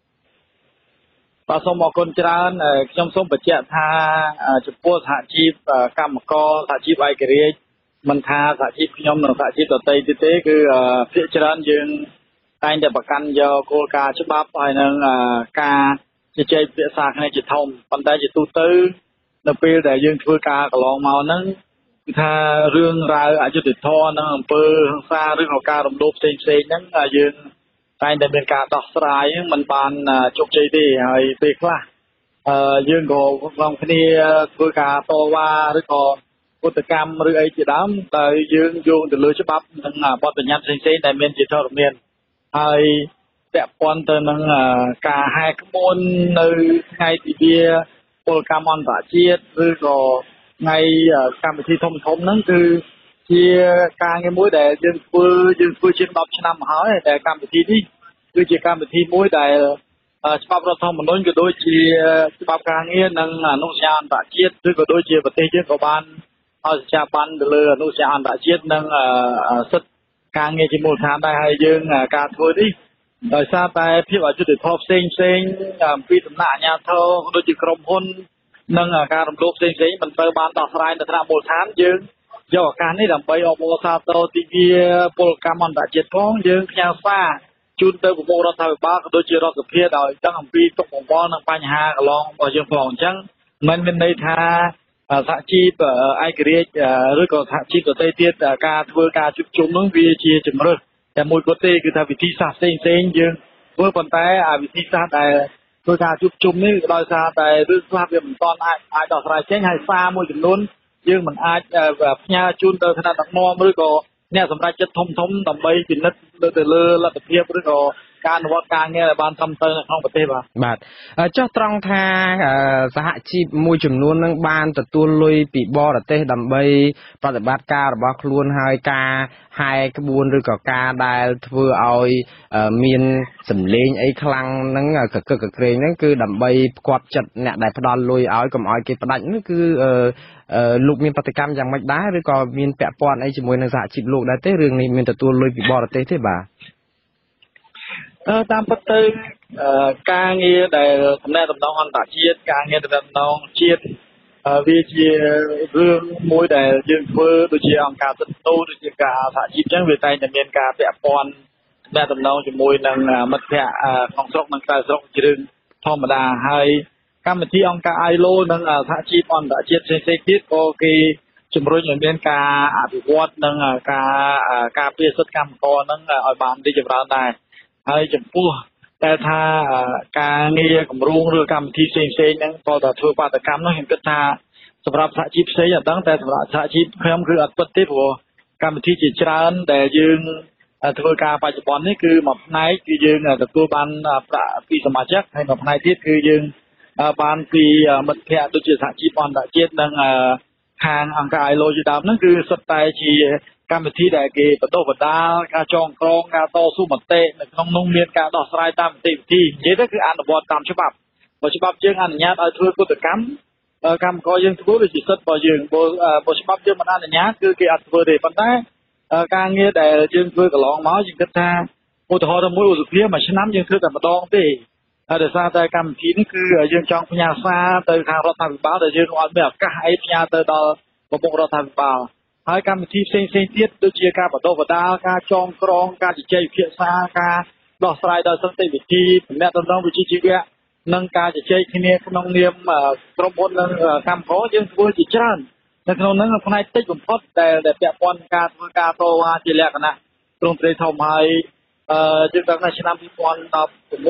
សូមអរគុណច្រើនខ្ញុំសូមបញ្ជាក់ថាចំពោះសហជីពកម្មករសហជីពឯករាជ្យមិនថាសហជីពខ្ញុំនិងសហជីពដទៃទៀតទេគឺភាគច្រើនយើងតែងតែប្រកាន់យកគោលការណ៍ច្បាប់ហើយនឹងការជជែកពិភាក្សាគ្នាជាធំប៉ុន្តែជាទូទៅនៅពេលដែលយើងធ្វើការកន្លងមកហ្នឹងគឺថារឿងរ៉ាវអយុត្តិធម៌និងអំពើហិង្សាឬក៏ការរំលោភផ្សេងៗហ្នឹងយើងតែងតែមានការដោះស្រាយមិនបានជោគជ័យទេហើយពេលខ្លះយើងក៏ក្នុងគ្នាធ្វើការតវ៉ាឬក៏ឧតកម្មឬអីជាដើមដែលយើងយោងទៅលើច្បាប់និងបទបញ្ញត្តិផ្សេងៗដែលមានជាធរមានហើយពាក់ព័ន្ធទៅនឹងការហែកក្បួននៅថ្ងៃទិវាពលកម្មអន្តរជាតិឬក៏ថ្ងៃកម្មវិធីធំៗហ្នឹងគឺជាការងារមួយដែលយើងធ្វើជាង10ឆ្នាំមកហើយតែកម្មវិធីនេះគឺជាកម្មវិធីមួយដែលច្បាប់រដ្ឋធម្មនុញ្ញក៏ដូចជាច្បាប់ការងារនិងអនុសញ្ញាអន្តរជាតិឬក៏ដូចជាប្រទេសយើងក៏បានឲ្យសច្ចាប័នទៅលើអនុសញ្ញាអន្តរជាតិនិងសិទ្ធិការងារជាមូលដ្ឋានដែរហើយយើងការធ្វើនេះដោយសារតែភាពអយុត្តិធម៌ផ្សេងពីសំណាក់អាជ្ញាធរដូចជាក្រុមហ៊ុននិងការរំលោភផ្សេងមិនត្រូវបានដោះស្រាយនៅថ្នាក់មូលដ្ឋានយើងយកឱកាសនេះដើម្បីអបអរសាទរទិវាពលកម្មអន្តរជាតិផងយើងផ្ញើសារជូនទៅប្រមុខរដ្ឋាភិបាលក៏ដូចជារដ្ឋសភាដោយដឹងអំពីទុកបង្កនិងបញ្ហាកន្លងរបស់យើងផងអញ្ចឹងមិនមានន័យថាសហជីពឯករាជ្យឬក៏សហជីពដទៃទៀតការធ្វើការជួបជុំនោះវាជាជំរើសតែមួយគត់ទេគឺថាវិធីសាស្ត្រផ្សេងយើងធ្វើប៉ុន្តែវិធីសាស្ត្រដែលធ្វើការជួបជុំនេះដោយសារតែរឿងខ្លះវាមិនទាន់អាចដោះស្រាយចេញហើយសារមួយចំនួនយើងមិនអាចផ្ញើជូនទៅថ្នាក់ដឹកនាំឬក៏អ្នកសម្រាប់ចិត្តធំដើម្បីពិនិត្យទៅលើលទ្ធភាពឬក៏ការអនុវត្តការងារឲ្យបានត្រឹមត្រូវនៅក្នុងប្រទេសបាទចុះត្រង់ថាសហជីពមួយចំនួននឹងបានទទួលលុយពីបរទេសដើម្បីប្រតិបត្តិការរបស់ខ្លួនហើយការហែក្បួនឬក៏ការដែលធ្វើឲ្យមានសម្លេងអីខ្លាំងហ្នឹងកកក្រែងហ្នឹងគឺដើម្បីផ្គាប់ចិត្តអ្នកដែលផ្ដល់លុយឲ្យកុំឲ្យគេផ្ដាច់នោះគឺលោកមានប្រតិកម្មយ៉ាងម៉េចដែរឬក៏មានពាក់ព័ន្ធអីជាមួយនឹងសហជីពលោកដែរទេរឿងនេះមានទទួលលុយពីបរទេសទេបាទតាមពិតទៅការងារដែលតំណែងតំណងអន្តរជាតិការងារតំណងជាតិវាជារឿងមួយដែលយើងធ្វើដូចជាអង្គការសិទ្ធិមនុស្សដូចជាការសហជីពអញ្ចឹងវាតែងតែមានការពាក់ព័ន្ធដែលតំណងជាមួយនឹងមិត្តភ័ក្តិក្នុងស្រុកនិងក្រៅស្រុកជារឿងធម្មតាហើយកម្មវិធីអង្គការ ILO និងសហជីពអន្តរជាតិផ្សេងៗទៀតក៏គេជំរុញឲ្យមានការអភិវឌ្ឍនិងការពារសិទ្ធិកម្មករនឹងឲ្យបានរីកចម្រើនដែរហើយចំពោះតែថាការងារគម្រោងឬកម្មវិធីផ្សេងៗហ្នឹងក៏តែធ្វើបាតកម្មនោះខ្ញុំគិតថាសម្រាប់សហជីពផ្សេងអត់ដឹងតែសម្រាប់សហជីពខ្ញុំគឺអត់ពិតទេព្រោះកម្មវិធីជាច្រើនដែលយើងធ្វើការបច្ចុប្បន្ននេះគឺមួយផ្នែកគឺយើងទទួលបានប្រាក់ពីសមាជិកហើយមួយផ្នែកទៀតគឺយើងបានពីមិត្តភ័ក្តិដូចជាសហជីពអន្តរជាតិនិងខាងអង្គការ ILO ជាដើមហ្នឹងគឺសុទ្ធតែជាកម្មវិធីដែលគេបណ្ដុះបណ្ដាលការចងក្រងការតស៊ូមតិនៅក្នុងនោះមានការដោះស្រាយតាមនីតិវិធីនិយាយទៅគឺអនុវត្តតាមច្បាប់បើច្បាប់យើងអនុញ្ញាតឲ្យធ្វើកុតកម្មកម្មករយើងធ្វើវាជាសិទ្ធិរបស់យើងបើច្បាប់យើងមិនអនុញ្ញាតគឺគេអត់ធ្វើទេប៉ុន្តែការងារដែលយើងធ្វើកន្លងមកយើងគិតថាឧទាហរណ៍មួយឧស្សាហកម្មមួយឆ្នាំយើងធ្វើតែម្ដងទេហើយដោយសារតែកម្មវិធីនេះគឺយើងចង់ផ្ញើសារទៅខាងរដ្ឋាភិបាលដែលយើងអត់មានឱកាសអីផ្ញើទៅដល់ប្រមុខរដ្ឋាភិបាលហើយកម្មវិធីផ្សេងៗទៀតដូចជាការបណ្ដុះបណ្ដាលការចងក្រងការជជែកវិភាសាការដោះស្រាយដោយសន្តិវិធីទំនាក់ទំនងវិជ្ជាជីវៈនិងការជជែកគ្នាក្នុងនាមក្រុមហ៊ុននិងកម្មករយើងធ្វើជាច្រើននៅក្នុងហ្នឹងផ្នែកតិចបំផុតដែលពាក់ព័ន្ធការធ្វើការតវ៉ាជាលក្ខណៈទ្រង់ទ្រាយធំហើយយើងដឹងថាឆ្នាំ2016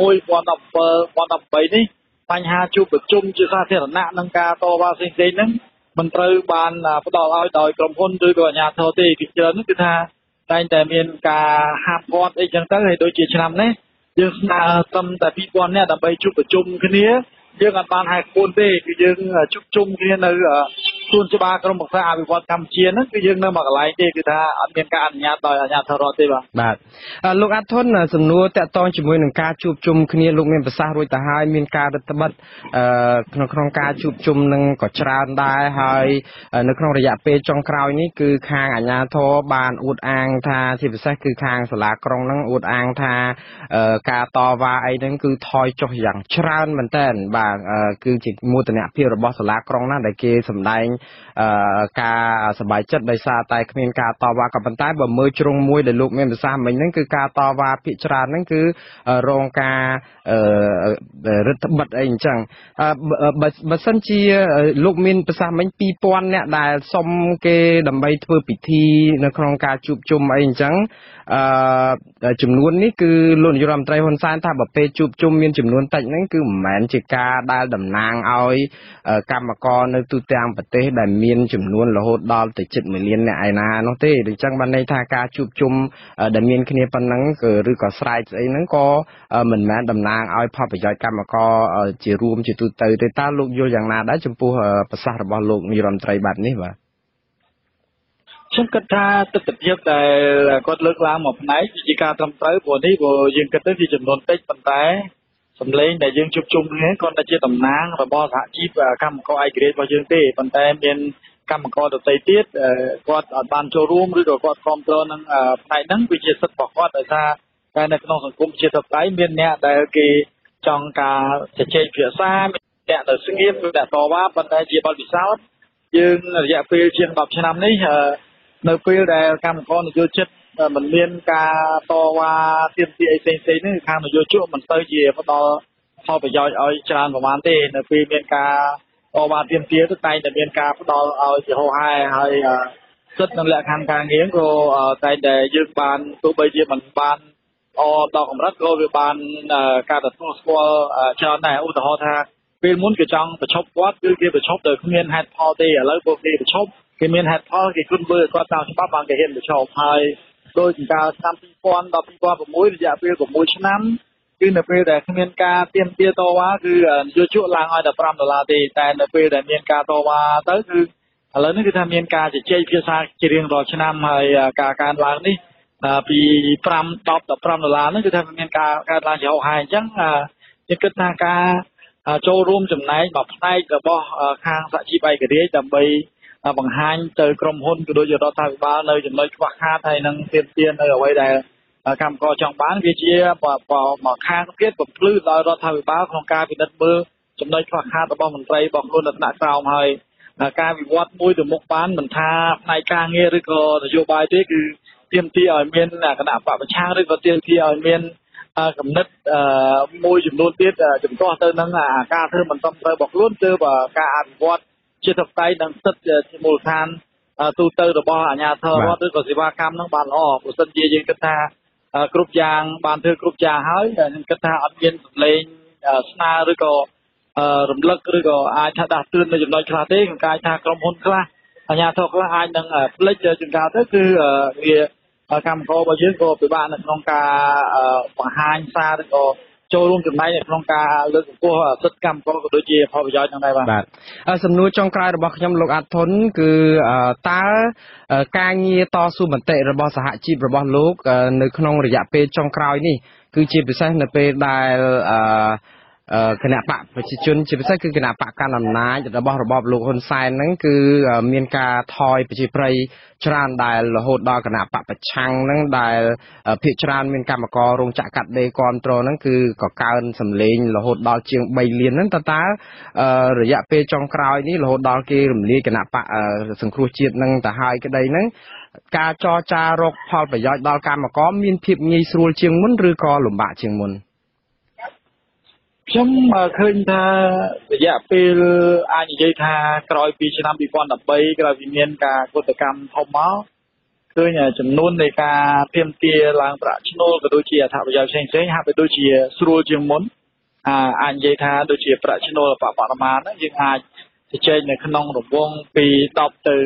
2017នេះបញ្ហាជួបប្រជុំជាសាធារណៈនិងការតវ៉ាផ្សេងៗហ្នឹងមិនត្រូវបានផ្ដល់ឲ្យដោយក្រុមហ៊ុនឬក៏អាជ្ញាធរទេពីច្រើននោះគឺថាតែងតែមានការហាមឃាត់អីចឹងទៅហើយដូចជាឆ្នាំនេះយើងស្នើត្រឹមតែ2000នាក់ដើម្បីជួបប្រជុំគ្នាយើងអត់បានហែកខ្លួនទេគឺយើងជួបជុំគ្នានៅសួនច្បារក្រុមប្រឹក្សាអភិវឌ្ឍកម្ពុជាហ្នឹងគឺយើងនៅមួយកន្លែងទេគឺថាអត់មានការអនុញ្ញាតដោយអាជ្ញាធររដ្ឋទេបាទលោកអាត់ធុនសំណួរតាក់ទងជាមួយនឹងការជួបជុំគ្នាលោកមានប្រសាសន៍រួចទៅហើយមានការរដ្ឋបិទក្នុងការជួបជុំនឹងក៏ច្រើនដែរហើយនៅក្នុងរយៈពេលចុងក្រោយនេះគឺខាងអាជ្ញាធរបានអួតអាងថាជាពិសេសគឺខាងសាលាក្រុងហ្នឹងអួតអាងថាការតវ៉ាអីហ្នឹងគឺថយចុះយ៉ាងច្រើនមែនតើបាទគឺជាមោទនភាពរបស់សាលាក្រុងណាដែលគេសម្ដែងការសប្បាយចិត្តដោយសារតែគ្មានការតវ៉ាក៏ប៉ុន្តែបើមើលជ្រុងមួយដែលលោកមានប្រសាសន៍មិញហ្នឹងគឺការតវ៉ាភាគច្រើនហ្នឹងគឺរងការរដ្ឋបិទអីអញ្ចឹងបើសិនជាលោកមានប្រសាសន៍មិញ2000នាក់ដែលសុំគេដើម្បីធ្វើពិធីនៅក្នុងការជួបជុំអីអញ្ចឹងចំនួននេះគឺលោកនាយរដ្ឋមន្ត្រីហ៊ុនសែនថាបើពេលជួបជុំមានចំនួនតិចហ្នឹងគឺមិនមែនជាការដែលតំណាងឲ្យកម្មករនៅទូទាំងប្រទេសដែលមានចំនួនរហូតដល់ទៅជិត1លានអ្នកឯណានោះទេដូច្នេះបានន័យថាការជួបជុំដែលមានគ្នាប៉ុណ្ណឹងឬក៏ស្រែកស្អីហ្នឹងក៏មិនមែនតំណាងឲ្យផលប្រយោជន៍កម្មករជារួមជាទូទៅទេតើលោកយល់យ៉ាងណាដែរចំពោះប្រសាសន៍របស់លោកនាយរដ្ឋមន្ត្រីបែបនេះបាទខ្ញុំគិតថាទស្សនវិជ្ជាដែលគាត់លើកឡើងមកផ្នែកជាការត្រឹមត្រូវព្រោះនេះព្រោះយើងគិតទៅជាចំនួនតិចប៉ុន្តែសម្លេងដែលយើងជួបជុំគ្នាគាត់តែជាតំណាងរបស់សហជីពកម្មករឯករាជ្យរបស់យើងទេប៉ុន្តែមានកម្មករដទៃទៀតគាត់អត់បានចូលរួមឬក៏គាត់គ្រប់គ្រងនឹងផ្នែកហ្នឹងវាជាសិទ្ធិរបស់គាត់ដោយសារតែនៅក្នុងសង្គមជាតិបតៃមានអ្នកដែលគេចង់ការជជែកភាសាមានអ្នកដែលស្ងៀមឬអ្នកតវ៉ាប៉ុន្តែជាបទពិសោធន៍យើងរយៈពេលជាង10ឆ្នាំនេះនៅពេលដែលកម្មករនយោជិតមិនមានការតវ៉ាទាមទារអីផ្សេងៗនេះខាងនយោជកមិនទៅជាផ្ដល់ផលប្រយោជន៍ឲ្យច្រើនប្រហែលទេនៅពេលមានការតវ៉ាទាមទារទៅតែងតែមានការផ្ដល់ឲ្យជាហោហែហើយសិទ្ធិនិងលក្ខខណ្ឌការងារក៏តែងតែយើងបានទោះបីជាមិនបានដល់កម្រិតក៏វាបានការទទួលស្គាល់ច្រើនដែរឧទាហរណ៍ថាពេលមុនគេចង់ប្រឈប់គាត់គឺគេប្រឈប់ដោយគ្មានហេតុផលទេឥឡូវពួកគេប្រឈប់គេមានហេតុផលគេគិតមើលគាត់តាមច្បាប់បានគេហ៊ានប្រឈប់ហើយដោយកាលឆ្នាំ2000ដល់2006រយៈពេល6ឆ្នាំគឺនៅពេលដែលគ្មានការទាមទារតវ៉ាគឺនយោជកឡើងឲ្យតែ$5ទេតែនៅពេលដែលមានការតវ៉ាទៅគឺឥឡូវនេះគឺថាមានការជជែកភាសាជារៀងរាល់ឆ្នាំហើយការកើនឡើងនេះពី5 10ដល់$5ហ្នឹងគឺថាមានការកើនឡើងជាហោហែអញ្ចឹងខ្ញុំគិតថាការចូលរួមចំណែកមួយផ្នែករបស់ខាងសហជីពឯករាជ្យដើម្បីបង្ហាញទៅក្រុមហ៊ុនក៏ដូចជារដ្ឋាភិបាលនៅចំណុចខ្វះខាតហើយនឹងទាមទារនៅអ្វីដែលកម្មករចង់បានវាជាមកខាងទៀតបំភ្លឺដល់រដ្ឋាភិបាលក្នុងការពិនិត្យមើលចំណុចខ្វះខាតរបស់មន្ត្រីរបស់ខ្លួននៅថ្នាក់ក្រោមហើយការវិវត្តមួយទៅមុខបានមិនថាផ្នែកការងារឬក៏នយោបាយទេគឺទាមទារឲ្យមានគណៈបព្វប្រឆាំងឬក៏ទាមទារឲ្យមានគំនិតមួយចំនួនទៀតជំទាស់ទៅនឹងការធ្វើមិនត្រឹមត្រូវរបស់ខ្លួនទើបការអភិវឌ្ឍជាសកលនិងសិទ្ធិជាមូលដ្ឋានទូទៅរបស់អាជ្ញាធររដ្ឋឬក៏សេវាកម្មនឹងបានល្អបើសិនជាយើងគិតថាគ្រប់យ៉ាងបានធ្វើគ្រប់យ៉ាងហើយខ្ញុំគិតថាអត់មានសម្លេងស្នើឬក៏រំលឹកឬក៏អាចថាដាស់តឿននៅចំណុចខ្លះទេក្នុងការថាក្រុមហ៊ុនខ្លះអាជ្ញាធរខ្លះអាចនឹងផ្លិចចង្កោទៅគឺវាកម្មកររបស់យើងក៏ពិបាកនៅក្នុងការបង្ហាញសារឬក៏ចូលរួមចំណែកនៅក្នុងការលើកកម្ពស់សិទ្ធិកម្មករក៏ដូចជាផលប្រយោជន៍ទាំងដែរបាទសំណួរចុងក្រោយរបស់ខ្ញុំលោកអាត់ធុនគឺតើការងារតស៊ូមតិរបស់សហជីពរបស់លោកនៅក្នុងរយៈពេលចុងក្រោយនេះគឺជាពិសេសនៅពេលដែលគណៈបកប្រជាជនជាពិសេសគឺគណៈបកកណ្ដាលអំណាចរបស់របបលោកហ៊ុនសែនហ្នឹងគឺមានការថយប្រជាប្រិយច្រើនដែលរហូតដល់គណៈបកប្រឆាំងហ្នឹងដែលភាគច្រើនមានកម្មកររោងចក្រកាត់ដេរគ្រប់គ្រងហ្នឹងគឺក៏កើនសម្លេងរហូតដល់ជាង3លានហ្នឹងតើរយៈពេលចុងក្រោយនេះរហូតដល់គេរំលាយគណៈបកសង្គ្រោះជាតិហ្នឹងទៅហើយក្តីហ្នឹងការចរចារកផលប្រយោជន៍ដល់កម្មករមានភាពងាយស្រួលជាងមុនឬក៏លំបាកជាងមុនខ្ញុំឃើញថារយៈពេលអាចនិយាយថាក្រោយពីឆ្នាំ2013ក្រោយពីមានការកុតកម្មធំមកឃើញចំនួននៃការទាមទារឡើងប្រាក់ឈ្នួលក៏ដូចជាអត្ថប្រយោជន៍ផ្សេងៗហាក់បីដូចជាស្រួលជាងមុនអាចនិយាយថាដូចជាប្រាក់ឈ្នួលបរិមាណយើងអាចជជែកនៅក្នុងរង្វង់ពី10ទៅ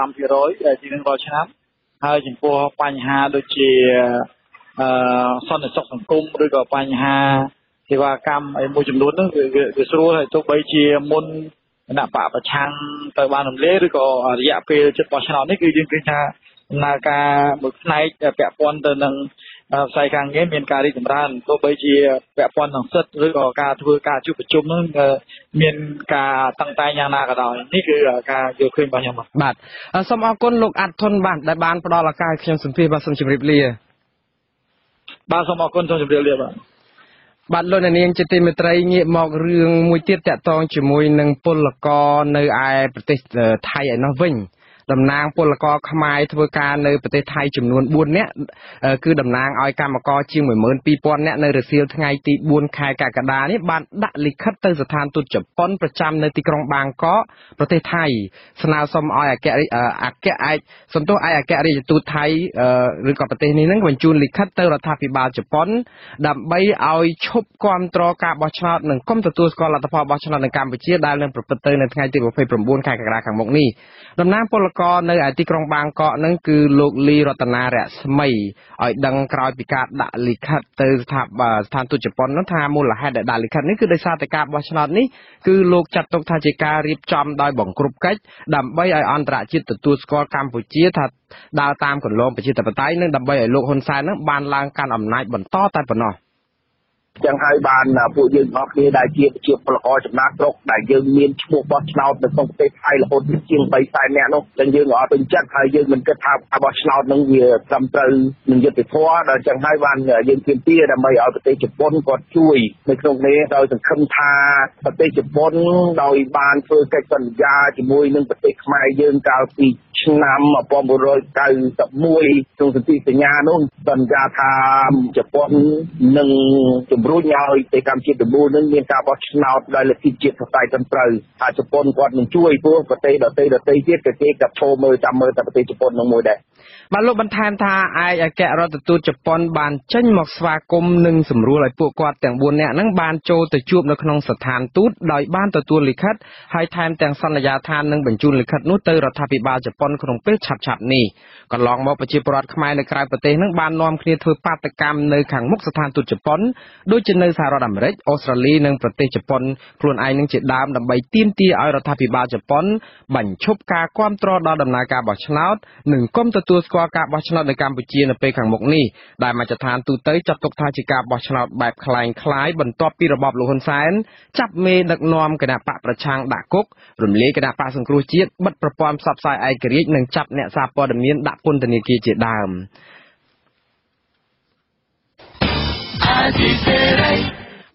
15% ជារៀងរាល់ឆ្នាំហើយចំពោះបញ្ហាដូចជាសន្តិសុខសង្គមឬក៏បញ្ហាសេវាកម្មអីមួយចំនួនហ្នឹងវាស្រួលហើយទោះបីជាមុនគណៈបកប្រឆាំងទៅបានរំលាយឬក៏រយៈពេលជិតបោះឆ្នោតនេះគឺយើងឃើញថាដំណើរការមួយផ្នែកពាក់ព័ន្ធទៅនឹងផ្នែកការងារមានការរីកចម្រើនទោះបីជាពាក់ព័ន្ធនឹងសិទ្ធិឬក៏ការធ្វើការជួបប្រជុំហ្នឹងមានការតាំងតែងយ៉ាងណាក៏ដោយនេះគឺការយល់ឃើញរបស់ខ្ញុំបាទសូមអរគុណលោកអាត់ធុនបាទដែលបានផ្ដល់ឱកាសខ្ញុំសម្ភាសបាទសូមជម្រាបលាបាទសូមអរគុណសូមជម្រាបលាបាទលោកនាងជាទីមេត្រីងាកមករឿងមួយទៀតតាក់ទងជាមួយនឹងពលករនៅឯប្រទេសថៃឯណោះវិញតំណាងពលករខ្មែរធ្វើការនៅប្រទេសថៃចំនួន4នាក់គឺតំណាងឲ្យកម្មករជាង 12000 នាក់នៅរសៀលថ្ងៃទី4ខែកក្កដានេះបានដាក់លិខិតទៅស្ថានទូតជប៉ុនប្រចាំនៅទីក្រុងបាងកកប្រទេសថៃស្នើសុំឲ្យឯករាជ្យទូតថៃឬក៏ប្រទេសនេះនឹងបញ្ជូនលិខិតទៅរដ្ឋាភិបាលជប៉ុនដើម្បីឲ្យឈប់គាំទ្រការបោះឆ្នោតនិងកុំទទួលស្គាល់លទ្ធផលបោះឆ្នោតនៅកម្ពុជាដែលនឹងប្រព្រឹត្តទៅនៅថ្ងៃទី29ខែកក្កដាខាងមុខនេះតំណាងពលករនៅឯទីក្រុងបាងកកនឹងគឺលោកលីរតនារស្មីឲ្យដឹងក្រោយពីការដាក់លិខិតទៅស្ថានទូតជប៉ុននោះថាមូលហេតុដែលដាក់លិខិតនេះគឺដោយសារតែការបោះឆ្នោតនេះគឺលោកចាត់ទុកថាជាការរៀបចំដោយបង្ក្រប់កិច្ចដើម្បីឲ្យអន្តរជាតិទទួលស្គាល់កម្ពុជាថាដើរតាមគន្លងប្រជាធិបតេយ្យនិងដើម្បីឲ្យលោកហ៊ុនសែននឹងបានឡើងកាន់អំណាចបន្តតែប៉ុណ្ណោះចឹងហើយបានពួកយើងអស់គ្នាដែលជាពលករចំណាក់ស្រុកដែលយើងមានឈ្មោះបោះឆ្នោតនៅក្នុងប្រទេសថៃរហូតជាង300,000 នាក់នោះចឹងយើងអត់ពេញចិត្តហើយយើងមិនគិតថាការបោះឆ្នោតនឹងវាត្រឹមត្រូវនឹងយុត្តិធម៌ដល់ចឹងហើយបានយើងទាមទារដើម្បីឲ្យប្រទេសជប៉ុនគាត់ជួយនៅក្នុងនេះដោយសង្ឃឹមថាប្រទេសជប៉ុនដោយបានធ្វើកិច្ចសន្យាជាមួយនឹងប្រទេសខ្មែរយើងកាលពីឆ្នាំ1991ក្នុងសន្ធិសញ្ញានោះសន្យាថាជប៉ុននឹងជំរុញឲ្យប្រទេសកម្ពុជាទាំងមូលនឹងមានការបោះឆ្នោតដោយលទ្ធិជាតិសរសៃត្រឹមត្រូវហើយជប៉ុនគាត់នឹងជួយព្រោះប្រទេសដទៃទៀតក៏គេក៏ឈរមើលតែប្រទេសជប៉ុននឹងមួយដែរបាទលោកបន្ថែមថាឯកអគ្គរដ្ឋទូតជប៉ុនបានចេញមកស្វាគមន៍និងសម្រួលឲ្យពួកគាត់ទាំង4នាក់ហ្នឹងបានចូលទៅជួបនៅក្នុងស្ថានទូតដោយបានទទួលលិខិតហើយថែមទាំងសន្យាថានឹងបញ្ជូនលិខិតនោះទៅរដ្ឋាភិបាលជប៉ុនក្នុងពេលឆាប់ៗនេះកន្លងមកប្រជាពលរដ្ឋខ្មែរនៅក្រៅប្រទេសហ្នឹងបាននាំគ្នាធ្វើបាតកម្មនៅខាងមុខស្ថានទូតជប៉ុនដូចជានៅសហរដ្ឋអាមេរិកអូស្ត្រាលីនិងប្រទេសជប៉ុនខ្លួនឯងនឹងជាដើមដើម្បីទាមទារឲ្យរដ្ឋាភិបាលជប៉ុនបញ្ឈប់ការគាំទ្រដល់ដំណើរការបោះឆ្នោតនិងកុំទទួលស្គាល់ការបោះឆ្នោតនៅកម្ពុជានៅពេលខាងមុខនេះដែលមជ្ឈដ្ឋានទូទៅចាត់ទុកថាជាការបោះឆ្នោតបែបคล้ายៗបន្ទាប់ពីរបបលោកហ៊ុនសែនចាប់មេដឹកនាំគណៈបកប្រឆាំងដាក់គុករំលាយគណៈបកសង្គ្រោះជាតិបិទប្រព័ន្ធផ្សព្វផ្សាយឯករាជ្យនិងចាប់អ្នកសារព័ត៌មានដាក់ពន្ធនាគារជាដើម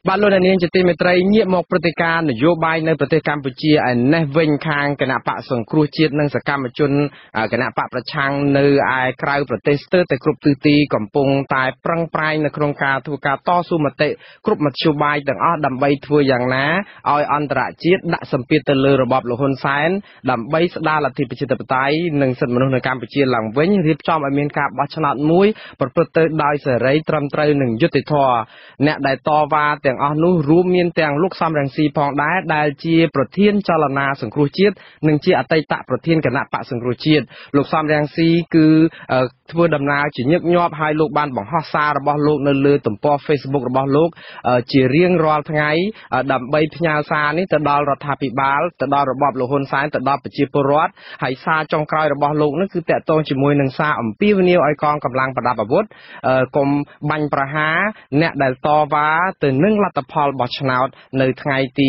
បាទលោកនាងជាទីមេត្រីងាកមកព្រឹត្តិការណ៍នយោបាយនៅប្រទេសកម្ពុជាឯនេះវិញខាងគណៈបកសង្គ្រោះជាតិនិងសកម្មជនគណៈបកប្រឆាំងនៅឯក្រៅប្រទេសស្ទើរតែគ្រប់ទិសទីកំពុងតែប្រឹងប្រែងនៅក្នុងការធ្វើការតស៊ូមតិគ្រប់មធ្យោបាយទាំងអស់ដើម្បីធ្វើយ៉ាងណាឲ្យអន្តរជាតិដាក់សម្ពាធទៅលើរបបលោកហ៊ុនសែនដើម្បីស្ដារលទ្ធិប្រជាធិបតេយ្យនិងសិទ្ធិមនុស្សនៅកម្ពុជាឡើងវិញរៀបចំឲ្យមានការបោះឆ្នោតមួយប្រព្រឹត្តទៅដោយសេរីត្រឹមត្រូវនិងយុត្តិធម៌អ្នកដែលតវ៉ាទាំងអស់នោះរួមមានទាំងលោកសំរងស៊ីផងដែរដែលជាប្រធានចលនាសង្គ្រោះជាតិនិងជាអតីតប្រធានគណៈបកសង្គ្រោះជាតិលោកសំរងស៊ីគឺធ្វើដំណើរជាញឹកញាប់ហើយលោកបានបង្ហោះសាររបស់លោកនៅលើទំព័រ Facebook របស់លោកជារៀងរាល់ថ្ងៃដើម្បីផ្ញើសារនេះទៅដល់រដ្ឋាភិបាលទៅដល់របបលោកហ៊ុនសែនទៅដល់ប្រជាពលរដ្ឋហើយសារចុងក្រោយរបស់លោកនោះគឺតាក់ទងជាមួយនឹងសារអំពាវនាវឲ្យកងកម្លាំងប្រដាប់អាវុធកុំបាញ់ប្រហារអ្នកដែលតវ៉ាទៅនឹងលទ្ធផលបោះឆ្នោតនៅថ្ងៃទី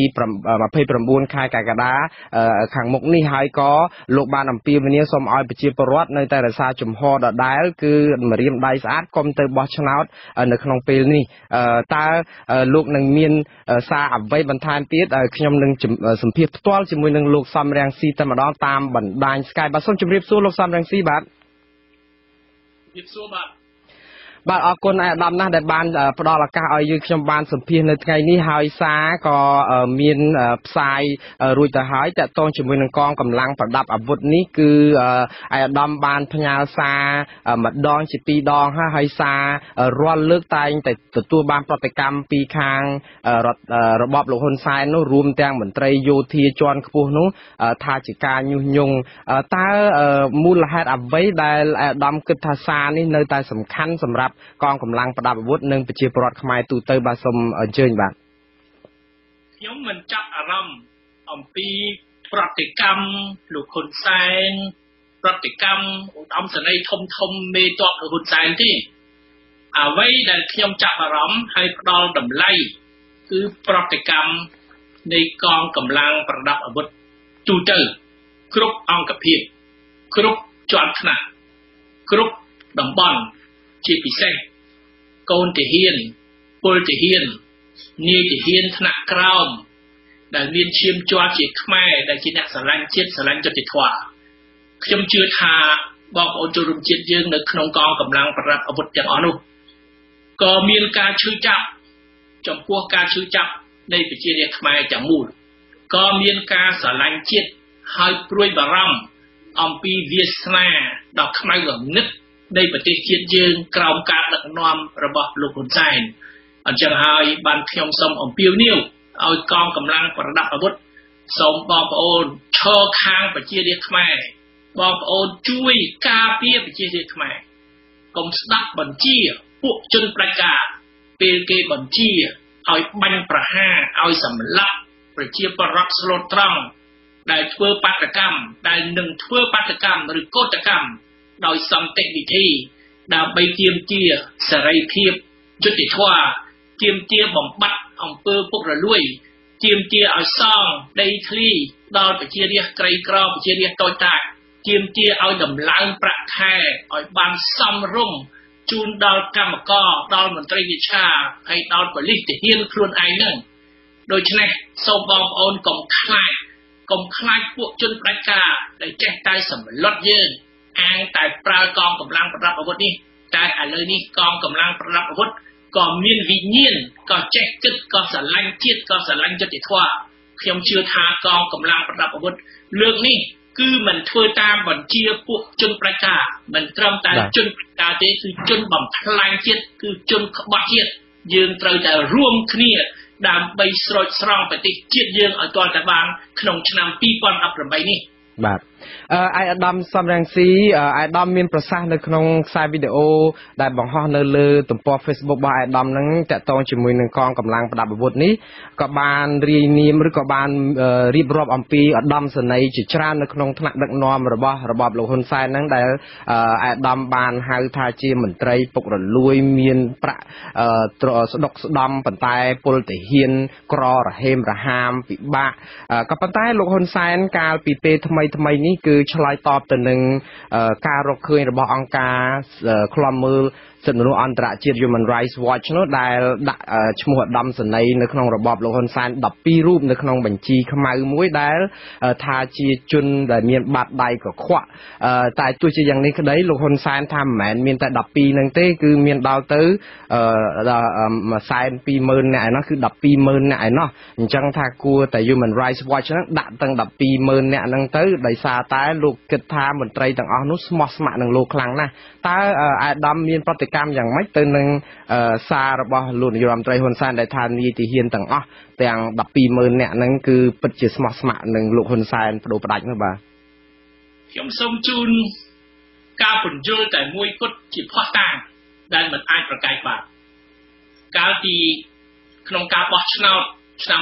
29ខែកក្កដាខាងមុខនេះហើយក៏លោកបានអំពាវនាវសូមឲ្យប្រជាពលរដ្ឋនៅតែរក្សាជំហរដដែលគឺម្រាមដៃស្អាតកុំទៅបោះឆ្នោតនៅក្នុងពេលនេះតើលោកនឹងមានសារអ្វីបន្ថែមទៀតខ្ញុំនឹងសម្ភាសផ្ទាល់ជាមួយនឹងលោកសំរងស៊ីតែម្ដងតាមបណ្ដាញ Skype បាទសូមជម្រាបសួរលោកសំរងស៊ីបាទជម្រាបសួរបាទអរគុណអាដាមណាស់ដែលបានផ្ដល់ឱកាសឲ្យយើងខ្ញុំបានសម្ភាសនៅថ្ងៃនេះហើយសារក៏មានផ្សាយរួចទៅហើយតាក់ទងជាមួយនឹងកងកម្លាំងប្រដាប់អាវុធនេះគឺអាដាមបានផ្ញើសារម្ដងជាពីរដងហើយសាររាល់លើកតែងតែទទួលបានប្រតិកម្មពីខាងរបបលោកហ៊ុនសែននោះរួមទាំងមន្ត្រីយោធាជាន់ខ្ពស់នោះថាជាការញុះញង់តើមូលហេតុអ្វីដែលអាដាមគិតថាសារនេះនៅតែសំខាន់សម្រាប់កងកម្លាំងប្រដាប់អាវុធនិងប្រជាពលរដ្ឋខ្មែរទូទៅបាទសូមអញ្ជើញបាទខ្ញុំមិនចាប់អារម្មណ៍អំពីប្រតិកម្មលោកហ៊ុនសែនប្រតិកម្មឧត្តមសេនីយ៍ធំមេតបលោកហ៊ុនសែនទេអ្វីដែលខ្ញុំចាប់អារម្មណ៍ហើយផ្ដល់តម្លៃគឺប្រតិកម្មនៃកងកម្លាំងប្រដាប់អាវុធទូទៅគ្រប់អង្គភាពគ្រប់ជាន់ថ្នាក់គ្រប់តំបន់ជាពិសេសកូនទាហានពលទាហាននាយទាហានថ្នាក់ក្រោមដែលមានឈាមជ័រជាខ្មែរដែលជាអ្នកស្រឡាញ់ជាតិស្រឡាញ់យុត្តិធម៌ខ្ញុំជឿថាបងប្អូនជនរួមជាតិយើងនៅក្នុងកងកម្លាំងប្រដាប់អាវុធទាំងអស់នោះក៏មានការឈឺចាប់ចំពោះការឈឺចាប់នៃប្រជារាស្ត្រខ្មែរទាំងមូលក៏មានការស្រឡាញ់ជាតិហើយព្រួយបារម្ភអំពីវាសនាដ៏ខ្មៅងងឹតនៃប្រទេសជាតិយើងក្រោមការដឹកនាំរបស់លោកហ៊ុនសែនអញ្ចឹងហើយបានខ្ញុំសូមអំពាវនាវឲ្យកងកម្លាំងប្រដាប់អាវុធសូមបងប្អូនឈរខាងប្រជារាស្ត្រខ្មែរបងប្អូនជួយការពារប្រជារាស្ត្រខ្មែរកុំស្ដាប់បញ្ជាពួកជនផ្ដាច់ការពេលគេបញ្ជាឲ្យបាញ់ប្រហារឲ្យសម្លាប់ប្រជាពលរដ្ឋស្លូតត្រង់ដែលធ្វើបាតកម្មដែលនឹងធ្វើបាតកម្មឬកោតកម្មដោយសន្តិវិធីដើម្បីទាមទារសេរីភាពយុត្តិធម៌ទាមទារបំបត្តិអំពើពុករលួយទាមទារឲ្យសងដីធ្លីដល់ប្រជារាស្ត្រក្រីក្រប្រជារាស្ត្រតូចតាចទាមទារឲ្យដំឡើងប្រាក់ខែឲ្យបានសមរម្យជូនដល់កម្មករដល់មន្ត្រីរាជការហើយដល់ប៉ូលីសទាហានខ្លួនឯងហ្នឹងដូច្នេះសូមបងប្អូនកុំខ្លាចពួកជនផ្ដាច់ការដែលចេះតែសម្លុតយើងអាងតែប្រើកងកម្លាំងប្រដាប់អាវុធនេះតែឥឡូវនេះកងកម្លាំងប្រដាប់អាវុធក៏មានវិញ្ញាណក៏ចេះគិតក៏ស្រឡាញ់ជាតិក៏ស្រឡាញ់យុត្តិធម៌ខ្ញុំជឿថាកងកម្លាំងប្រដាប់អាវុធលើកនេះគឺមិនធ្វើតាមបញ្ជាពួកជនផ្ដាច់ការមិនត្រឹមតែជនផ្ដាច់ការទេគឺជនបំផ្លាញជាតិគឺជនក្បត់ជាតិយើងត្រូវតែរួមគ្នាដើម្បីស្រោចស្រង់ប្រទេសជាតិយើងឲ្យទាល់តែបានក្នុងឆ្នាំ2018នេះបាទអាយដាមសំរងស៊ីអាយដាមមានប្រសាសន៍នៅក្នុងខ្សែវីដេអូដែលបង្ហោះនៅលើទំព័រ Facebook របស់អាយដាមហ្នឹងតាក់ទងជាមួយនឹងកងកម្លាំងប្រដាប់អាវុធនេះក៏បានរាយនាមឬក៏បានរៀបរាប់អំពីឧត្តមសេនីយ៍ជាច្រើននៅក្នុងថ្នាក់ដឹកនាំរបស់របបលោកហ៊ុនសែនហ្នឹងដែលអាយដាមបានហៅថាជាមន្ត្រីពុករលួយមានប្រាក់ស្ដុកស្ដំប៉ុន្តែពលទាហានក្ររហេមរហាមពិបាកក៏ប៉ុន្តែលោកហ៊ុនសែនកាលពីពេលថ្មីនេះគឺឆ្លើយតបទៅនឹងការរកឃើញរបស់អង្គការឃ្លាំមើលសិទ្ធិមនុស្សអន្តរជាតិ Human Rights Watch នោះដែលដាក់ឈ្មោះឧត្តមសេនីយ៍នៅក្នុងរបបលោកហ៊ុនសែន12រូបនៅក្នុងបញ្ជីខ្មៅមួយដែលថាជាជនដែលមានបាតដៃកខ្វក់តែទោះជាយ៉ាងនេះក្តីលោកហ៊ុនសែនថាមិនមែនមានតែ12នឹងទេគឺមានដល់ទៅ120,000 នាក់ឯណោះគឺ12,000 នាក់ឯណោះអញ្ចឹងថាគួរតែ Human Rights Watch ហ្នឹងដាក់ទាំង12,000 នាក់ហ្នឹងទៅដោយសារតែលោកគិតថាមន្ត្រីទាំងអស់នោះស្មោះស្ម័គ្រនឹងលោកខ្លាំងណាស់តើអាដាមមានប្រតិកម្មយ៉ាងម៉េចទៅនឹងសាររបស់លោកនាយករដ្ឋមន្ត្រីហ៊ុនសែនដែលថានាយទាហានទាំងអស់ទាំង12,000 នាក់ហ្នឹងគឺពិតជាស្មោះស្ម័គ្រនឹងលោកហ៊ុនសែនបដូរផ្ដាច់នោះបាទខ្ញុំសូមជូនការពន្យល់តែមួយគត់ជាភ័ស្តុតាងដែលមិនអាចប្រកែកបានកាលពីក្នុងការបោះឆ្នោតឆ្នាំ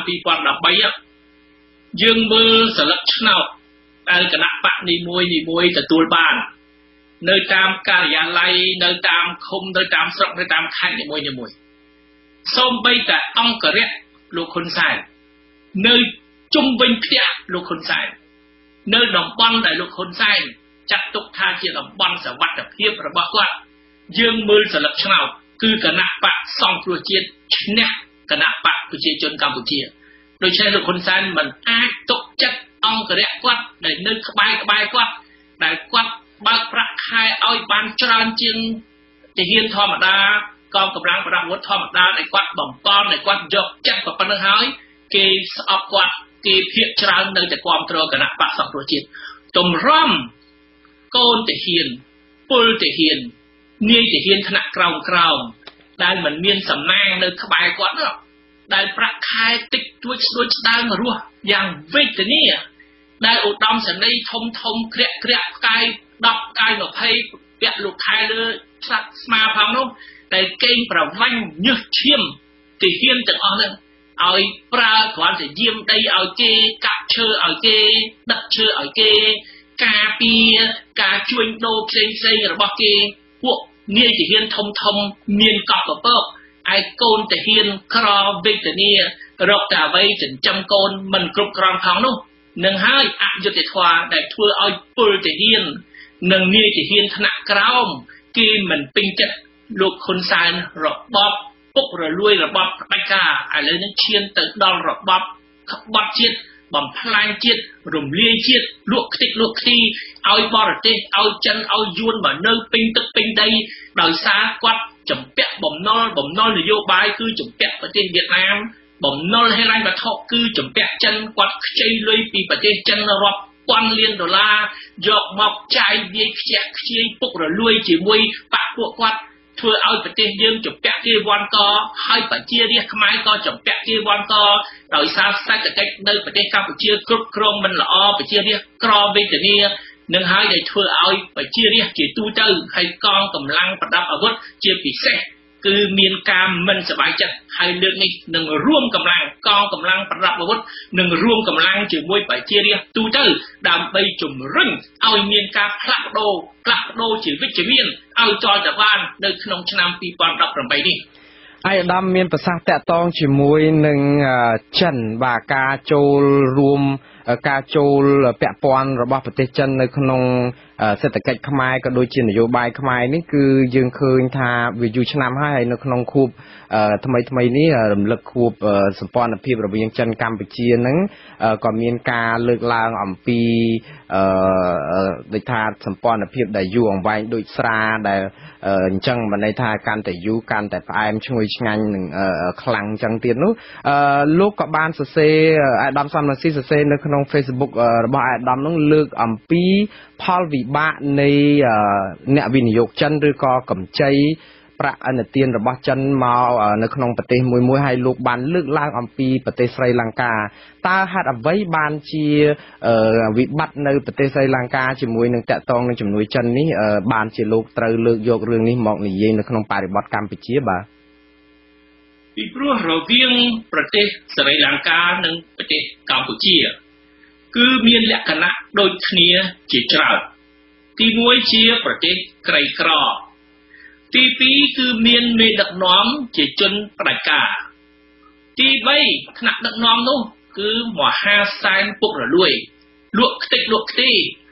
2013យើងមើលសិលឹកឆ្នោតដែលគណៈបកនីមួយទទួលបាននៅតាមការិយាល័យនៅតាមឃុំនៅតាមស្រុកនៅតាមខេត្តនីមួយសូម្បីតែអង្គរៈលោកហ៊ុនសែននៅជុំវិញផ្ទះលោកហ៊ុនសែននៅតំបន់ដែលលោកហ៊ុនសែនចាត់ទុកថាជាតំបន់សុវត្ថិភាពរបស់គាត់យើងមើលសិលឹកឆ្នោតគឺគណៈបកសង្គ្រោះជាតិឈ្នះគណៈបកប្រជាជនកម្ពុជាដូច្នេះលោកហ៊ុនសែនមិនអាចទុកចិត្តអង្គរៈគាត់ដែលនៅក្បែរគាត់ដែលគាត់បើកប្រាក់ខែឲ្យបានច្រើនជាងទាហានធម្មតាកងកម្លាំងប្រដាប់អាវុធធម្មតាដែលគាត់បំពន់ដែលគាត់យកចិត្តប៉ុណ្្នឹងហើយគេស្អប់គាត់គេភាកច្រើននៅតែគ្រប់គ្រងគណៈបកសង្គ្រោះជាតិតម្រាំកូនទាហានពលទាហាននាយទាហានថ្នាក់ក្រោមដែលមិនមានសំណាងនៅក្បែរគាត់នោះដែលប្រាក់ខែតិចតួចស្ដួចស្ដើងរស់យ៉ាងវេទនាដែលឧត្តមសេនីយ៍ធំក្រាក់ផ្កាយ10ផ្កាយ20ពាក់លោកខែលើស្លាត់ស្មាផងនោះតែកេងប្រវាញ់ញើសឈាមទាហានទាំងអស់ហ្នឹងឲ្យប្រើគ្រាន់តែយាមដីឲ្យគេកាប់ឈើឲ្យគេដឹកឈើឲ្យគេការពារការជួញដូរផ្សេងរបស់គេពួកនាយទាហានធំមានកប់កពកឯកូនទាហានក្រវេទនារកតែអ្វីចិញ្ចឹមកូនមិនគ្រប់គ្រាន់ផងនោះនឹងហើយអយុត្តិធម៌ដែលធ្វើឲ្យពលទាហាននិងនាយទាហានថ្នាក់ក្រោមគេមិនពេញចិត្តលោកហ៊ុនសែនរបបពុករលួយរបបផ្ដាច់ការឥឡូវនេះឈានទៅដល់របបក្បត់ជាតិបំផ្លាញជាតិរំលាយជាតិលក់ខ្ទេចលក់ខ្ទីឲ្យបរទេសឲ្យចិនឲ្យយួនមកនៅពេញទឹកពេញដីដោយសារគាត់ចម្ពាក់បំណុលនយោបាយគឺចម្ពាក់ប្រទេសវៀតណាមបំណុលហិរញ្ញវត្ថុគឺចម្ពាក់ចិនគាត់ខ្ចីលុយពីប្រទេសចិនរាប់ពាន់លានដុល្លារយកមកចាយវាយខ្ជះខ្ជាយពុករលួយជាមួយបកពួកគាត់ធ្វើឲ្យប្រទេសយើងចម្ពាក់គេវ័នកហើយប្រជារាស្ត្រខ្មែរក៏ចម្ពាក់គេវ័នកដោយសារសេដ្ឋកិច្ចនៅប្រទេសកម្ពុជាគ្រប់គ្រងមិនល្អប្រជារាស្ត្រក្រវេទនានឹងហើយដែលធ្វើឲ្យប្រជារាស្ត្រជាទូទៅហើយកងកម្លាំងប្រដាប់អាវុធជាពិសេសគឺមានការមិនសប្បាយចិត្តហើយលើកនេះនឹងរួមកម្លាំងកងកម្លាំងប្រដាប់អាវុធនឹងរួមកម្លាំងជាមួយប្រជារាស្ត្រទូទៅដើម្បីជំរុញឲ្យមានការផ្លាស់ប្ដូរជាវិជ្ជមានឲ្យចលទៅបាននៅក្នុងឆ្នាំ2018នេះអាយដាមមានប្រសាសន៍តាក់ទងជាមួយនឹងចិនបាទការចូលរួមការចូលពាក់ព័ន្ធរបស់ប្រទេសចិននៅក្នុងសេដ្ឋកិច្ចខ្មែរក៏ដូចជានយោបាយខ្មែរនេះគឺយើងឃើញថាវាយូរឆ្នាំហើយនៅក្នុងខួបថ្មីនេះរំលឹកខួបសម្ព័ន្ធភាពរវាងចិនកម្ពុជាហ្នឹងក៏មានការលើកឡើងអំពីដូចថាសម្ព័ន្ធភាពដែលយូរអង្វែងដូចស្រាដែលអញ្ចឹងមិនន័យថាកាន់តែយូរកាន់តែផ្អែមឈ្ងុយឆ្ងាញ់នឹងខ្លាំងអញ្ចឹងទៀតនោះលោកក៏បានសរសេរអាដាមសំរងស៊ីសរសេរនៅក្នុង Facebook របស់អាដាមនោះលើកអំពីផលវិបាកនៃអ្នកវិនិយោគចិនឬក៏កម្ចីប្រាក់ឥណទានរបស់ចិនមកនៅក្នុងប្រទេសមួយហើយលោកបានលើកឡើងអំពីប្រទេសស្រីលង្កាតើហេតុអ្វីបានជាវិបត្តិនៅប្រទេសស្រីលង្កាជាមួយនឹងតាក់ទងនឹងជំនួយចិននេះបានជាលោកត្រូវលើកយករឿងនេះមកនិយាយនៅក្នុងបរិបទកម្ពុជាបាទពីព្រោះរវាងប្រទេសស្រីលង្កានិងប្រទេសកម្ពុជាគឺមានលក្ខណៈដូចគ្នាជាច្រើនទី1ជាប្រទេសក្រីក្រទី2គឺមានមេដឹកនាំជាជនផ្ដាច់ការទី3ថ្នាក់ដឹកនាំនោះគឺមហាសែនពុករលួយលក់ខ្ទេចលក់ខ្ទី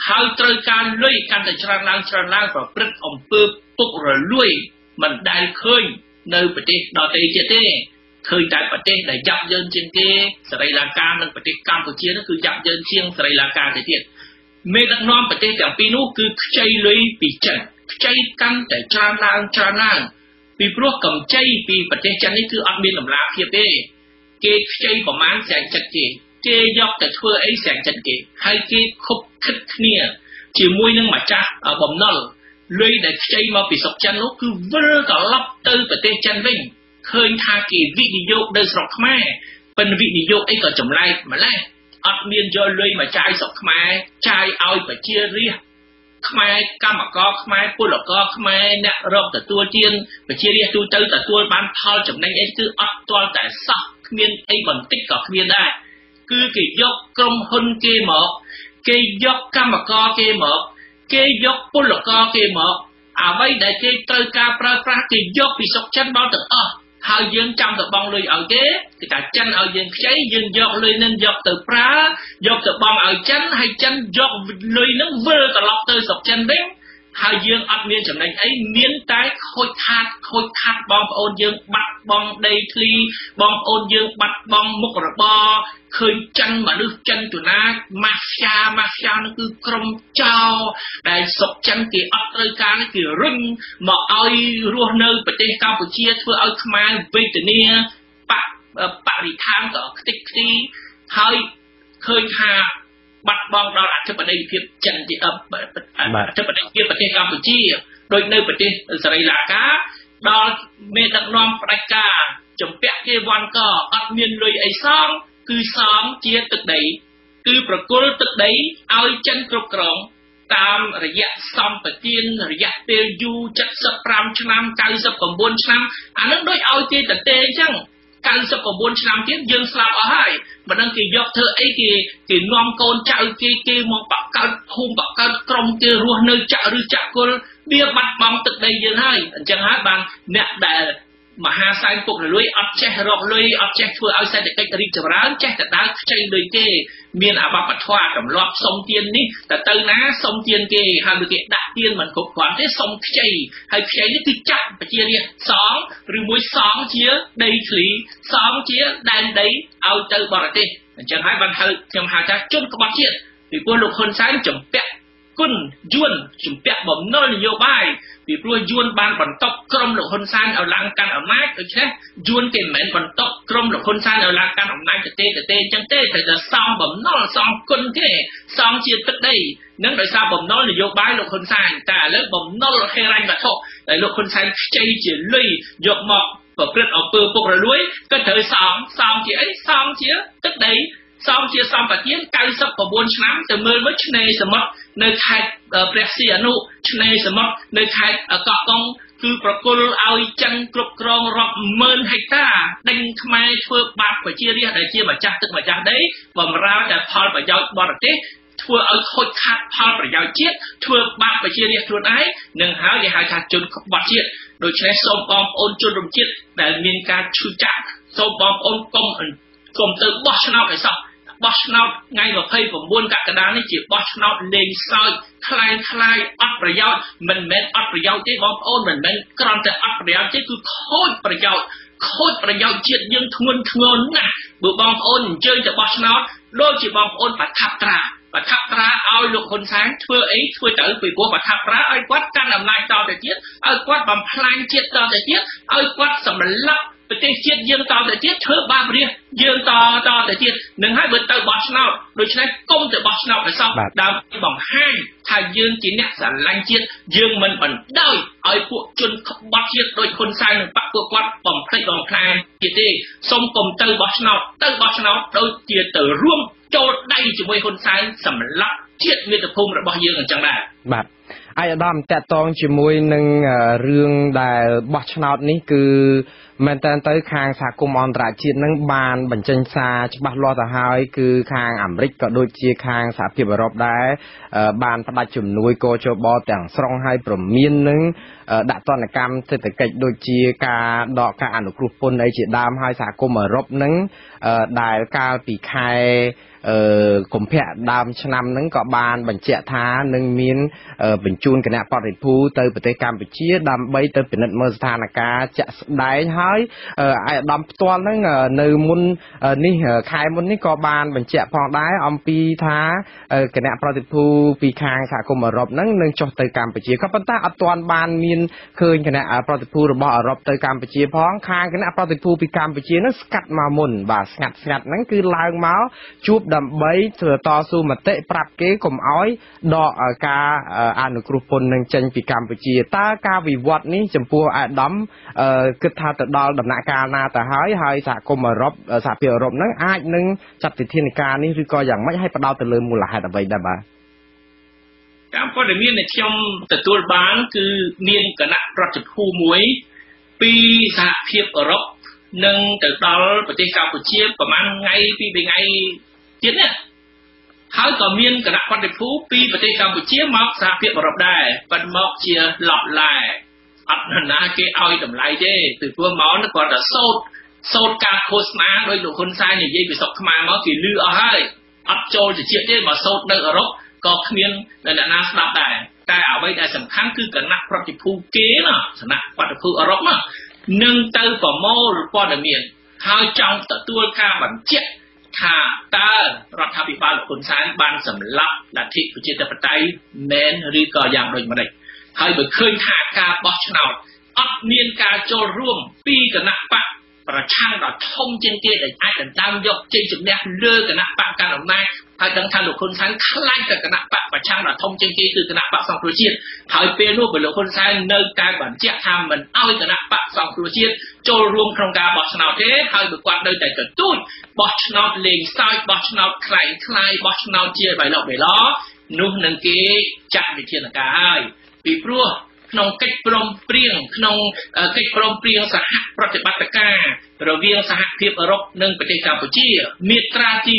ហើយត្រូវការលុយកាន់តែច្រើនឡើងប្រព្រឹត្តអំពើពុករលួយមិនដែលឃើញនៅប្រទេសដទៃទៀតទេឃើញតែប្រទេសដែលយ៉ាប់យ៉ឺនជាងគេស្រីលង្កានិងប្រទេសកម្ពុជានោះគឺយ៉ាប់យ៉ឺនជាងស្រីលង្កាទៅទៀតមេដឹកនាំប្រទេសទាំងពីរនោះគឺខ្ចីលុយពីចិនខ្ចីកាន់តែច្រើនឡើងពីព្រោះកម្ចីពីប្រទេសចិននេះគឺអត់មានតម្លាភាពទេគេខ្ចីប្រមាណស្រាច់ចិត្តគេយកទៅធ្វើអីស្រាច់ចិត្តគេហើយគេខុបខិតគ្នាជាមួយនឹងម្ចាស់បំណុលលុយដែលខ្ចីមកពីស្រុកចិននោះគឺវិលត្រឡប់ទៅប្រទេសចិនវិញឃើញថាគេវិនិយោគនៅស្រុកខ្មែរប៉ុន្តែវិនិយោគអីក៏ចម្លែកម្លេះអត់មានយកលុយមកចាយស្រុកខ្មែរចាយឲ្យប្រជារាស្ត្រខ្មែរកម្មករខ្មែរពលករខ្មែរអ្នករកទទួលទានប្រជារាស្ត្រទូទៅទទួលបានផលចំណេញអីគឺអត់ទាល់តែសោះគ្មានអីបន្តិចក៏គ្មានដែរគឺគេយកក្រុមហ៊ុនគេមកគេយកកម្មករគេមកគេយកពលករគេមកអ្វីដែលគេត្រូវការប្រើប្រាស់គេយកពីស្រុកចិនមកទាំងអស់ហើយយើងចាំទៅបង់លុយឲ្យគេគេថាចិនឲ្យយើងខ្ចីយើងយកលុយនឹងយកទៅប្រើយកទៅបង់ឲ្យចិនហើយចិនយកលុយនឹងវិលត្រឡប់ទៅស្រុកចិនវិញហើយយើងអត់មានចំណេញអីមានតែខូចខាតបងប្អូនយើងបាត់បង់ដីធ្លីបងប្អូនយើងបាត់បង់មុខរបរឃើញចិនមនុស្សចិនទូណាម៉ាហ្យានោះគឺក្រុមចោរដែលស្រុកចិនគេអត់ត្រូវការគេរុញមកឲ្យរស់នៅប្រទេសកម្ពុជាធ្វើឲ្យខ្មែរវេទនាបរិស្ថានក៏ខ្ទេចខ្ទីហើយឃើញថាបាត់បង់ដល់អធិបតេយ្យភាពចិនអធិបតេយ្យភាពប្រទេសកម្ពុជាដូចនៅប្រទេសស្រីលង្កាដល់មេដឹកនាំផ្ដាច់ការជំពាក់គេវ័នកអត់មានលុយអីសងគឺសងជាទឹកដីគឺប្រគល់ទឹកដីឲ្យចិនគ្រប់គ្រងតាមរយៈសម្បទានរយៈពេលយូរ75ឆ្នាំ99ឆ្នាំអានឹងដូចឲ្យគេតេអញ្ចឹង99ឆ្នាំទៀតយើងស្លាប់អស់ហើយមិនដឹងគេយកធ្វើអីគេនាំកូនចៅគេមកបកកើតភូមិបកកើតក្រុមគេរស់នៅចាក់ឬចាក់គល់វាបាត់បង់ទឹកដីយើងហើយអញ្ចឹងហើយបានអ្នកដែលមហាសែនពុករលួយអត់ចេះរកលុយអត់ចេះធ្វើឲ្យសេដ្ឋកិច្ចរីកចម្រើនចេះតែដើរខ្ចីលុយគេមានអបបធម៌ទម្លាប់សុំទាននេះទៅណាសុំទានគេហើយគេដាក់ទានមិនគ្រប់គ្រាន់ទេសុំខ្ចីហើយខ្ចីនេះគឺចាក់ប្រជារាស្ត្រសងឬមួយសងជាដីធ្លីសងជាដែនដីឲ្យទៅបរទេសអញ្ចឹងហើយបានហៅខ្ញុំហៅថាជនក្បត់ជាតិពីព្រោះលោកហ៊ុនសែនជំពាក់គុណយួនជំពាក់បំណុលនយោបាយពីព្រោះយួនបានបន្តក្រុមលោកហ៊ុនសែនឲ្យឡើងកាន់អំណាចដូច្នេះយួនគេមិនមែនបន្តក្រុមលោកហ៊ុនសែនឲ្យឡើងកាន់អំណាចទេអញ្ចឹងទេត្រូវតែសងបំណុលសងគុណគេសងជាទឹកដីនឹងដោយសារបំណុលនយោបាយលោកហ៊ុនសែនតែឥឡូវបំណុលហិរញ្ញវត្ថុដែលលោកហ៊ុនសែនខ្ចីជាលុយយកមកប្រព្រឹត្តអំពើពុករលួយក៏ត្រូវសងជាអីសងជាទឹកដីសងជាសម្បទាន99ឆ្នាំទៅមើលមកឆ្នេរសមុទ្រនៅខេត្តព្រះសីហនុឆ្នេរសមុទ្រនៅខេត្តកោះកុងគឺប្រគល់ឲ្យចិនគ្រប់គ្រងរាប់ម៉ឺនហិកតាដេញខ្មែរធ្វើបាបប្រជារាស្ត្រដែលជាម្ចាស់ទឹកម្ចាស់ដីបំរើតែផលប្រយោជន៍បរទេសធ្វើឲ្យខូចខាតផលប្រយោជន៍ជាតិធ្វើបាបប្រជារាស្ត្រខ្លួនឯងនឹងហើយគេហៅថាជនក្បត់ជាតិដូច្នេះសូមបងប្អូនជនរួមជាតិដែលមានការឈឺចាប់សូមបងប្អូនកុំទៅបោះឆ្នោតឲ្យសោះបោះឆ្នោតថ្ងៃ29កក្កដានេះជាបោះឆ្នោតលេងសើចខ្លាយអត់ប្រយោជន៍មិនមែនអត់ប្រយោជន៍ទេបងប្អូនមិនមែនគ្រាន់តែអត់ប្រយោជន៍ទេគឺខូចប្រយោជន៍ជាតិយើងធ្ងន់ធ្ងរណាស់បើបងប្អូនអញ្ជើញទៅបោះឆ្នោតដូចជាបងប្អូនប្រថាប់ត្រាឲ្យលោកហ៊ុនសែនធ្វើអីធ្វើទៅពីព្រោះប្រថាប់ត្រាឲ្យគាត់កាន់អំណាចតទៅទៀតឲ្យគាត់បំផ្លាញជាតិតទៅទៀតឲ្យគាត់សម្លាប់ប្រទេសជាតិយើងតទៅទៀតធ្វើបាបរាជយើងតទៅទៀតនឹងហើយបើទៅបោះឆ្នោតដូច្នេះកុំទៅបោះឆ្នោតឲ្យសោះដើម្បីបង្ហាញថាយើងជាអ្នកស្រឡាញ់ជាតិយើងមិនបណ្ដោយឲ្យពួកជនក្បត់ជាតិដូចហ៊ុនសែននិងបកពួកគាត់បំផ្លិចបំផ្លាញទៀតទេសូមកុំទៅបោះឆ្នោតដូចជាទៅរួមចូលដៃជាមួយហ៊ុនសែនសម្លាប់ជាតិមាតុភូមិរបស់យើងអញ្ចឹងដែរបាទអាយដាមតាក់ទងជាមួយនឹងរឿងដែលបោះឆ្នោតនេះគឺមែនតើទៅខាងសហគមន៍អន្តរជាតិនឹងបានបញ្ចេញសារច្បាស់លាស់ទៅហើយគឺខាងអាមេរិកក៏ដូចជាខាងសហភាពអឺរ៉ុបដែរបានផ្ដាច់ជំនួយកជបទាំងស្រុងហើយព្រមាននឹងដាក់ទណ្ឌកម្មសេដ្ឋកិច្ចដូចជាការដកការអនុគ្រោះពន្ធអីជាដើមហើយសហគមន៍អឺរ៉ុបនឹងដែលកាលពីខែកុម្ភៈដើមឆ្នាំហ្នឹងក៏បានបញ្ជាក់ថានឹងមានបញ្ជូនគណៈបរិភូទៅប្រទេសកម្ពុជាដើម្បីទៅពិនិត្យមើលស្ថានភាពជាក់ស្ដែងហើយឯកឧត្តមផ្ទាល់ហ្នឹងនៅមុននេះខែមុននេះក៏បានបញ្ជាក់ផងដែរអំពីថាគណៈប្រតិភូពីខាងសហគមន៍អឺរ៉ុបហ្នឹងនឹងចុះទៅកម្ពុជាក៏ប៉ុន្តែអត់ទាន់បានមានឃើញគណៈប្រតិភូរបស់អឺរ៉ុបទៅកម្ពុជាផងខាងគណៈប្រតិភូពីកម្ពុជាហ្នឹងស្កាត់មកមុនបាទស្ងាត់ហ្នឹងគឺឡើងមកជួបដើម្បីតស៊ូមតិប្រាប់គេកុំអោយដកការអនុគ្រោះពន្ធនឹងចេញពីកម្ពុជាតើការវិវត្តនេះចំពោះអាដាមគិតថាទៅដល់ដំណាក់កាលណាទៅហើយសហគមន៍អឺរ៉ុបសហភាពអឺរ៉ុបនឹងអាចនឹងចាត់វិធានការនេះឬក៏យ៉ាងម៉េចឲ្យផ្ដោតទៅលើមូលហេតុអ្វីដែរបាទតាមព័ត៌មានដែលខ្ញុំទទួលបានគឺមានគណៈប្រតិភូមួយពីសហភាពអឺរ៉ុបនឹងទៅដល់ប្រទេសកម្ពុជាប្រហែលថ្ងៃពីរថ្ងៃទៀតណាហើយក៏មានគណៈប្រតិភូពីប្រទេសកម្ពុជាមកសហភាពអឺរ៉ុបដែរប៉ុន្តែមកជាឡប់ឡែអត់ណាគេឲ្យតម្លៃទេពីព្រោះមកគាត់តែសូត្រការឃោសនាដោយលោកហ៊ុនសែននិយាយពីស្រុកខ្មែរមកគេលឺអស់ហើយអត់ចូលទៅជាតិទេមកសូត្រនៅអឺរ៉ុបក៏គ្មានអ្នកណាស្ដាប់ដែរតែអ្វីដែលសំខាន់គឺគណៈប្រតិភូគេណាគណៈប្រតិភូអឺរ៉ុបណានឹងទៅប្រមូលព័ត៌មានហើយចង់ទទួលការបញ្ជាក់ថាតើរដ្ឋាភិបាលលោកហ៊ុនសែនបានសម្លាប់លទ្ធិប្រជាធិបតេយ្យមែនឬក៏យ៉ាងដូចម្តេចហើយបើឃើញថាការបោះឆ្នោតអត់មានការចូលរួមពីគណៈបកប្រឆាំងដ៏ធំជាងគេដែលអាចដណ្ដើមយកជ័យជំនះលើគណៈបកកណ្ដាលអំណាចហើយដឹងថាលោកហ៊ុនសែនខ្លាចតែគណៈបកប្រឆាំងដ៏ធំជាងគេគឺគណៈបកសង្គ្រោះជាតិហើយពេលនោះបើលោកហ៊ុនសែននៅតែបញ្ជាក់ថាមិនអោយគណៈបកសង្គ្រោះជាតិចូលរួមក្នុងការបោះឆ្នោតទេហើយបើគាត់នៅតែទទូចបោះឆ្នោតលេងសើចបោះឆ្នោតคล้ายបោះឆ្នោតជាបៃលុកបៃឡនោះនឹងគេចាត់វិធានការហើយពីព្រោះក្នុងកិច្ចព្រមព្រៀងសហប្រតិបត្តិការរវាងសហភាពអឺរ៉ុបនិងប្រទេសកម្ពុជាមាត្រាទី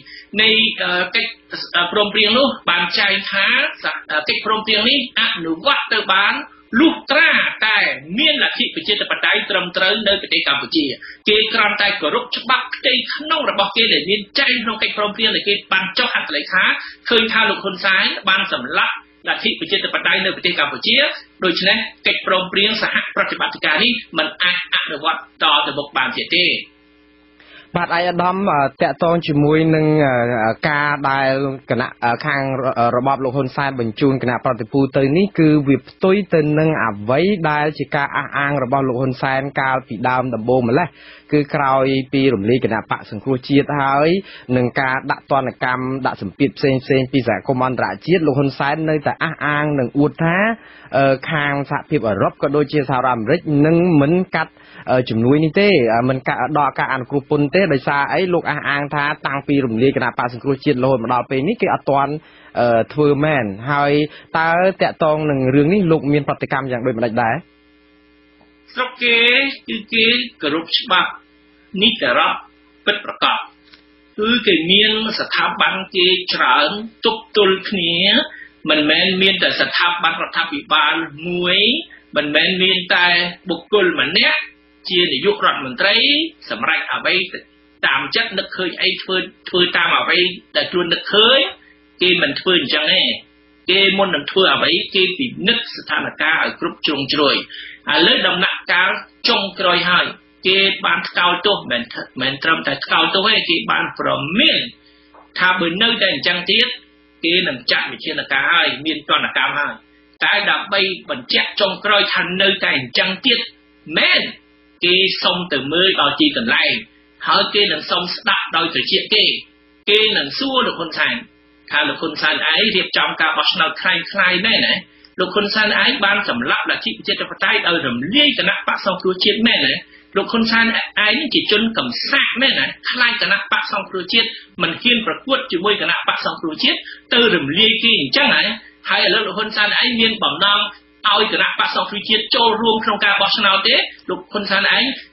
1នៃកិច្ចព្រមព្រៀងនោះបានចែងថាកិច្ចព្រមព្រៀងនេះអនុវត្តទៅបានលុះត្រាតែមានលទ្ធិប្រជាធិបតេយ្យត្រឹមត្រូវនៅប្រទេសកម្ពុជាគេគ្រាន់តែគោរពច្បាប់ផ្ទៃក្នុងរបស់គេដែលមានចែងក្នុងកិច្ចព្រមព្រៀងដែលគេបានចុះហត្ថលេខាឃើញថាលោកហ៊ុនសែនបានសម្លាប់លទ្ធិប្រជាធិបតេយ្យនៅប្រទេសកម្ពុជាដូច្នេះកិច្ចព្រមព្រៀងសហប្រតិបត្តិការនេះមិនអាចអនុវត្តតទៅមុខបានទៀតទេបាទអាយដាមតកតងជាមួយនឹងការដែលគណៈខាងរបបលោកហ៊ុនសែនបញ្ជូនគណៈប្រតិភូទៅនេះគឺវាផ្ទុយទៅនឹងអ្វីដែលជាការអះអាងរបស់លោកហ៊ុនសែនកាលពីដើមដំបូងម្លេះគឺក្រោយពីរំលាយគណៈបកសង្គ្រោះជាតិហើយនឹងការដាក់ទណ្ឌកម្មដាក់សម្ពាធផ្សេងពីសហគមន៍អន្តរជាតិលោកហ៊ុនសែននៅតែអះអាងនឹងអួតថាខាងសហភាពអឺរ៉ុបក៏ដូចជាសហរដ្ឋអាមេរិកនឹងមិនកាត់ជំនួយនេះទេមិនកាត់ដកការអនុគ្រោះពន្ធទេដោយសារអីលោកអះអាងថាតាំងពីរំលាយគណៈបកសង្គ្រោះជាតិរហូតមកដល់ពេលនេះគេអត់ទាន់ធ្វើមែនហើយតើតកតងនឹងរឿងនេះលោកមានប្រតិកម្មយ៉ាងដូចម្តេចដែរស្រុកគេគឺគេគោរពច្បាប់នីតិរដ្ឋពិតប្រាកដគឺគេមានស្ថាប័នគេច្រើនទប់ទល់គ្នាមិនមែនមានតែស្ថាប័នរដ្ឋាភិបាលមួយមិនមែនមានតែបុគ្គលម្នាក់ជានាយករដ្ឋមន្ត្រីសម្រេចអ្វីតាមចិត្តនឹកឃើញអីធ្វើតាមអ្វីដែលខ្លួននឹកឃើញគេមិនធ្វើអញ្ចឹងទេគេមុននឹងធ្វើអ្វីគេពិនិត្យស្ថានភាពឲ្យគ្រប់ជ្រុងជ្រោយឥឡូវដំណាក់កាលចុងក្រោយហើយគេបានថ្កោលទោសមិនត្រឹមតែថ្កោលទោសទេគេបានប្រមានថាបើនៅតែអញ្ចឹងទៀតគេនឹងចាត់វិធានការហើយមានទណ្ឌកម្មហើយតែដើម្បីបញ្ជាក់ចុងក្រោយថានៅតែអញ្ចឹងទៀតមែនគេសុំទៅមើលដល់ទីកន្លែងហើយគេនឹងសុំស្ដាប់ដោយត្រចៀកគេនឹងសួរលោកហ៊ុនសែនថាលោកហ៊ុនសែនឯងរៀបចំការបោះឆ្នោតคล้ายមែនទេលោកហ៊ុនសែនឯងបានសម្លាប់លទ្ធិប្រជាធិបតេយ្យដោយរំលាយគណៈបកសង្គ្រោះជាតិមែនទេលោកហ៊ុនសែនឯងជាជនកំសាកមែនទេខ្លាចគណៈបកសង្គ្រោះជាតិមិនហ៊ានប្រកួតជាមួយគណៈបកសង្គ្រោះជាតិទៅរំលាយគេអញ្ចឹងហើយឥឡូវលោកហ៊ុនសែនឯងមានបំណងឲ្យគណៈបកសង្គ្រោះជាតិចូលរួមក្នុងការបោះឆ្នោតទេលោកហ៊ុនសែនឯង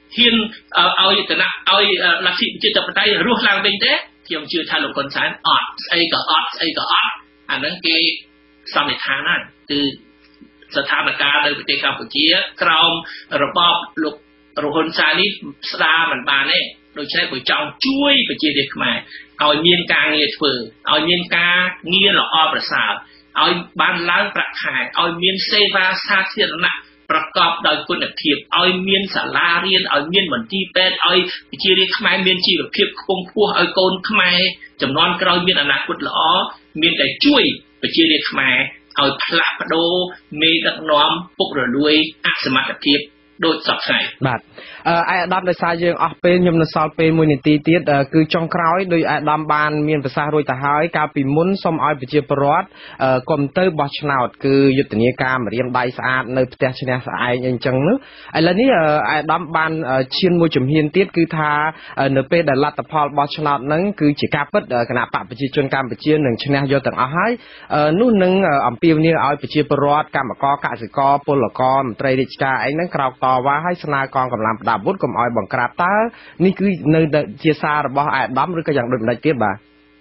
ហ៊ានឲ្យគណៈឲ្យលទ្ធិប្រជាធិបតេយ្យរស់ឡើងវិញទេខ្ញុំជឿថាលោកហ៊ុនសែនអត់ស្អីក៏អត់អាហ្នឹងគេសន្និដ្ឋានហ្នឹងគឺស្ថានភាពនៅប្រទេសកម្ពុជាក្រោមរបបលោកហ៊ុនសែននេះស្ដារមិនបានទេដូច្នេះបើចង់ជួយប្រជារាស្ត្រខ្មែរឲ្យមានការងារធ្វើឲ្យមានការងារល្អប្រសើរឲ្យបានឡើងប្រាក់ខែឲ្យមានសេវាសាធារណៈប្រកបដោយគុណភាពឲ្យមានសាលារៀនឲ្យមានមន្ទីរពេទ្យឲ្យប្រជារាស្ត្រខ្មែរមានជីវភាពខ្ពង់ខ្ពស់ឲ្យកូនខ្មែរចំនួនក្រោយមានអនាគតល្អមានតែជួយប្រជារាស្ត្រខ្មែរឲ្យផ្លាស់ប្ដូរមេដឹកនាំពុករលួយអសមត្ថភាពដូចសពថ្ងៃបាទអាដាមដោយសារយើងអស់ពេលខ្ញុំនៅសល់ពេល1នាទីទៀតគឺចុងក្រោយដោយអាដាមបានមានប្រសាសន៍រួចទៅហើយកាលពីមុនសូមឲ្យប្រជាពលរដ្ឋកុំទៅបោះឆ្នោតគឺយុទ្ធនាការម្រាមដៃស្អាតនៅផ្ទះឈ្នះស្អែកអីចឹងនោះឥឡូវនេះអាដាមបានឈានមួយជំហានទៀតគឺថានៅពេលដែលលទ្ធផលបោះឆ្នោតហ្នឹងគឺជាការពិតគណៈបកប្រជាជនកម្ពុជានឹងឈ្នះយកទាំងអស់ហើយនោះនឹងអំពាវនាវឲ្យប្រជាពលរដ្ឋកម្មករកសិករពលករមន្ត្រីរាជការអីហ្នឹងក្រោកតវ៉ាឲ្យស្នើកងកម្លាំងប្រដាប់អាវុធកុំឲ្យបង្ក្រាបតើនេះគឺនៅជាសាររបស់អាដាមឬក៏យ៉ាងដូចម្ដេចទៀតបាទ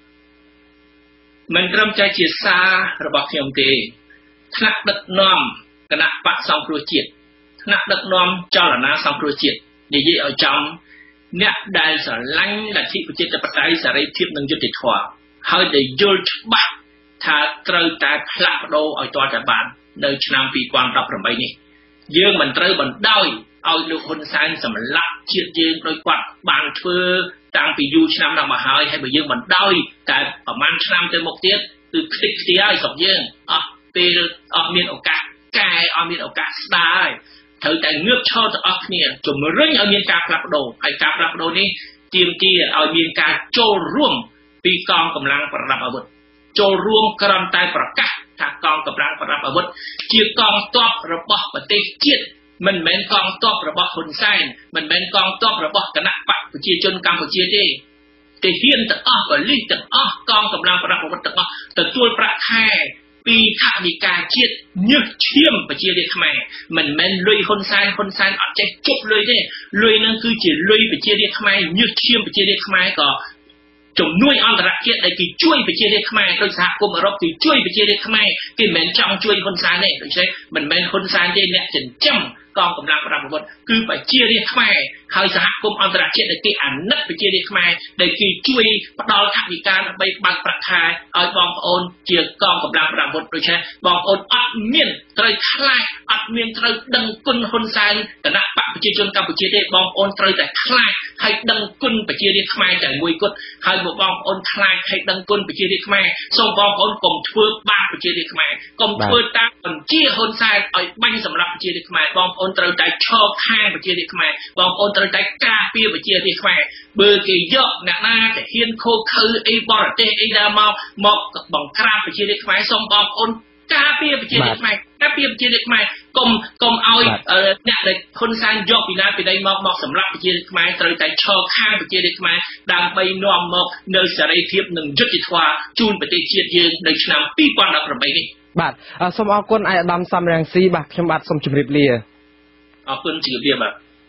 មិនត្រឹមតែជាសាររបស់ខ្ញុំទេថ្នាក់ដឹកនាំគណៈបកសង្គ្រោះជាតិថ្នាក់ដឹកនាំចលនាសង្គ្រោះជាតិនិយាយឲ្យចំអ្នកដែលស្រឡាញ់លទ្ធិប្រជាធិបតេយ្យសេរីភាពនិងយុត្តិធម៌ហើយដែលយល់ច្បាស់ថាត្រូវតែផ្លាស់ប្ដូរឲ្យទាល់តែបាននៅឆ្នាំ2018នេះយើងមិនត្រូវបណ្ដោយឲ្យលោកហ៊ុនសែនសម្លាប់ជាតិយើងដោយគាត់បានធ្វើតាំងពីយូរឆ្នាំដល់មកហើយបើយើងបណ្ដោយតែប្រហែលឆ្នាំទៅមុខទៀតគឺខ្ទេចខ្ទីហើយស្រុកយើងអស់ពេលអស់មានឱកាសកែអស់មានឱកាសស្ដារហើយត្រូវតែងើបឈរទាំងអស់គ្នាជំរុញឲ្យមានការផ្លាស់ប្ដូរហើយការផ្លាស់ប្ដូរនេះទាមទារឲ្យមានការចូលរួមពីកងកម្លាំងប្រដាប់អាវុធចូលរួមក្រំតែប្រកាសថាកងកម្លាំងប្រដាប់អាវុធជាកងទ័ពរបស់ប្រទេសជាតិមិនមែនកងទ័ពរបស់ហ៊ុនសែនមិនមែនកងទ័ពរបស់គណៈបកប្រជាជនកម្ពុជាទេទាហានទាំងអស់ប៉ូលីសទាំងអស់កងកម្លាំងប្រដាប់អាវុធទាំងអស់ទទួលប្រាក់ខែពីថវិកាជាតិញើសឈាមប្រជារាស្ត្រខ្មែរមិនមែនលុយហ៊ុនសែនអត់ចេះជប់លុយទេលុយនឹងគឺជាលុយប្រជារាស្ត្រខ្មែរញើសឈាមប្រជារាស្ត្រខ្មែរក៏ជំនួយអន្តរជាតិដែលគេជួយប្រជារាស្ត្រខ្មែរដោយសហគមន៍អឺរ៉ុបគេជួយប្រជារាស្ត្រខ្មែរគេមិនមែនចង់ជួយហ៊ុនសែនទេដូច្នេះមិនមែនហ៊ុនសែនទេអ្នកចិញ្ចឹមកងកម្លាំងប្រដាប់អាវុធគឺប្រជារាស្ត្រខ្មែរហើយសហគមន៍អន្តរជាតិដែលគេអាណិតប្រជារាស្ត្រខ្មែរដែលគេជួយផ្ដល់ថវិកាដើម្បីបើកប្រាក់ខែឲ្យបងប្អូនជាកងកម្លាំងប្រដាប់អាវុធដូច្នេះបងប្អូនអត់មានត្រូវខ្លាចអត់មានត្រូវដឹងគុណហ៊ុនសែនគណៈបកប្រជាជនកម្ពុជាទេបងប្អូនត្រូវតែខ្លាចហើយដឹងគុណប្រជារាស្ត្រខ្មែរតែមួយគត់ហើយបងប្អូនខ្លាចហើយដឹងគុណប្រជារាស្ត្រខ្មែរសូមបងប្អូនកុំធ្វើបាបប្រជារាស្ត្រខ្មែរកុំធ្វើតាមបញ្ជាហ៊ុនសែនឲ្យបាញ់សម្រាប់ប្រជារាស្ត្រខ្មែរបងប្អូនត្រូវតែឈរខាងប្រជារាស្ត្រខ្មែរបងប្អូនត្រូវតែការពារប្រជារាស្ត្រខ្មែរបើគេយកអ្នកណាទៅហ៊ានខូខើអីបរទេសអីដើមមកបង្ក្រាបប្រជារាស្ត្រខ្មែរសូមបងប្អូនការពារប្រជារាស្ត្រខ្មែរការពារប្រជារាស្ត្រខ្មែរកុំឲ្យអ្នកដែលហ៊ុនសែនយកពីណាពីណីមកសម្រាប់ប្រជារាស្ត្រខ្មែរត្រូវតែឈរខាងប្រជារាស្ត្រខ្មែរដើម្បីនាំមកនៅសេរីភាពនិងយុត្តិធម៌ជូនប្រទេសជាតិយើងនៅឆ្នាំ2018នេះបាទសូមអរគុណអាយដាមសំរងស៊ីបាទខ្ញុំបាទសូមជម្រាបលាអរគុណជម្រាបលាបាទ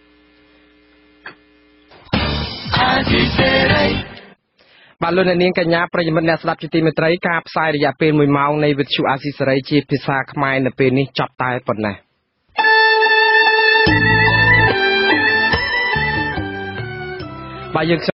បាទលោកអ្នកនាងកញ្ញាប្រិយមិត្តអ្នកស្ដាប់ជាទីមេត្រីការផ្សាយរយៈពេល1ម៉ោងនៃវិទ្យុអាស៊ីសេរីជាភាសាខ្មែរនៅពេលនេះចប់តែប៉ុណ្ណេះបាទយើង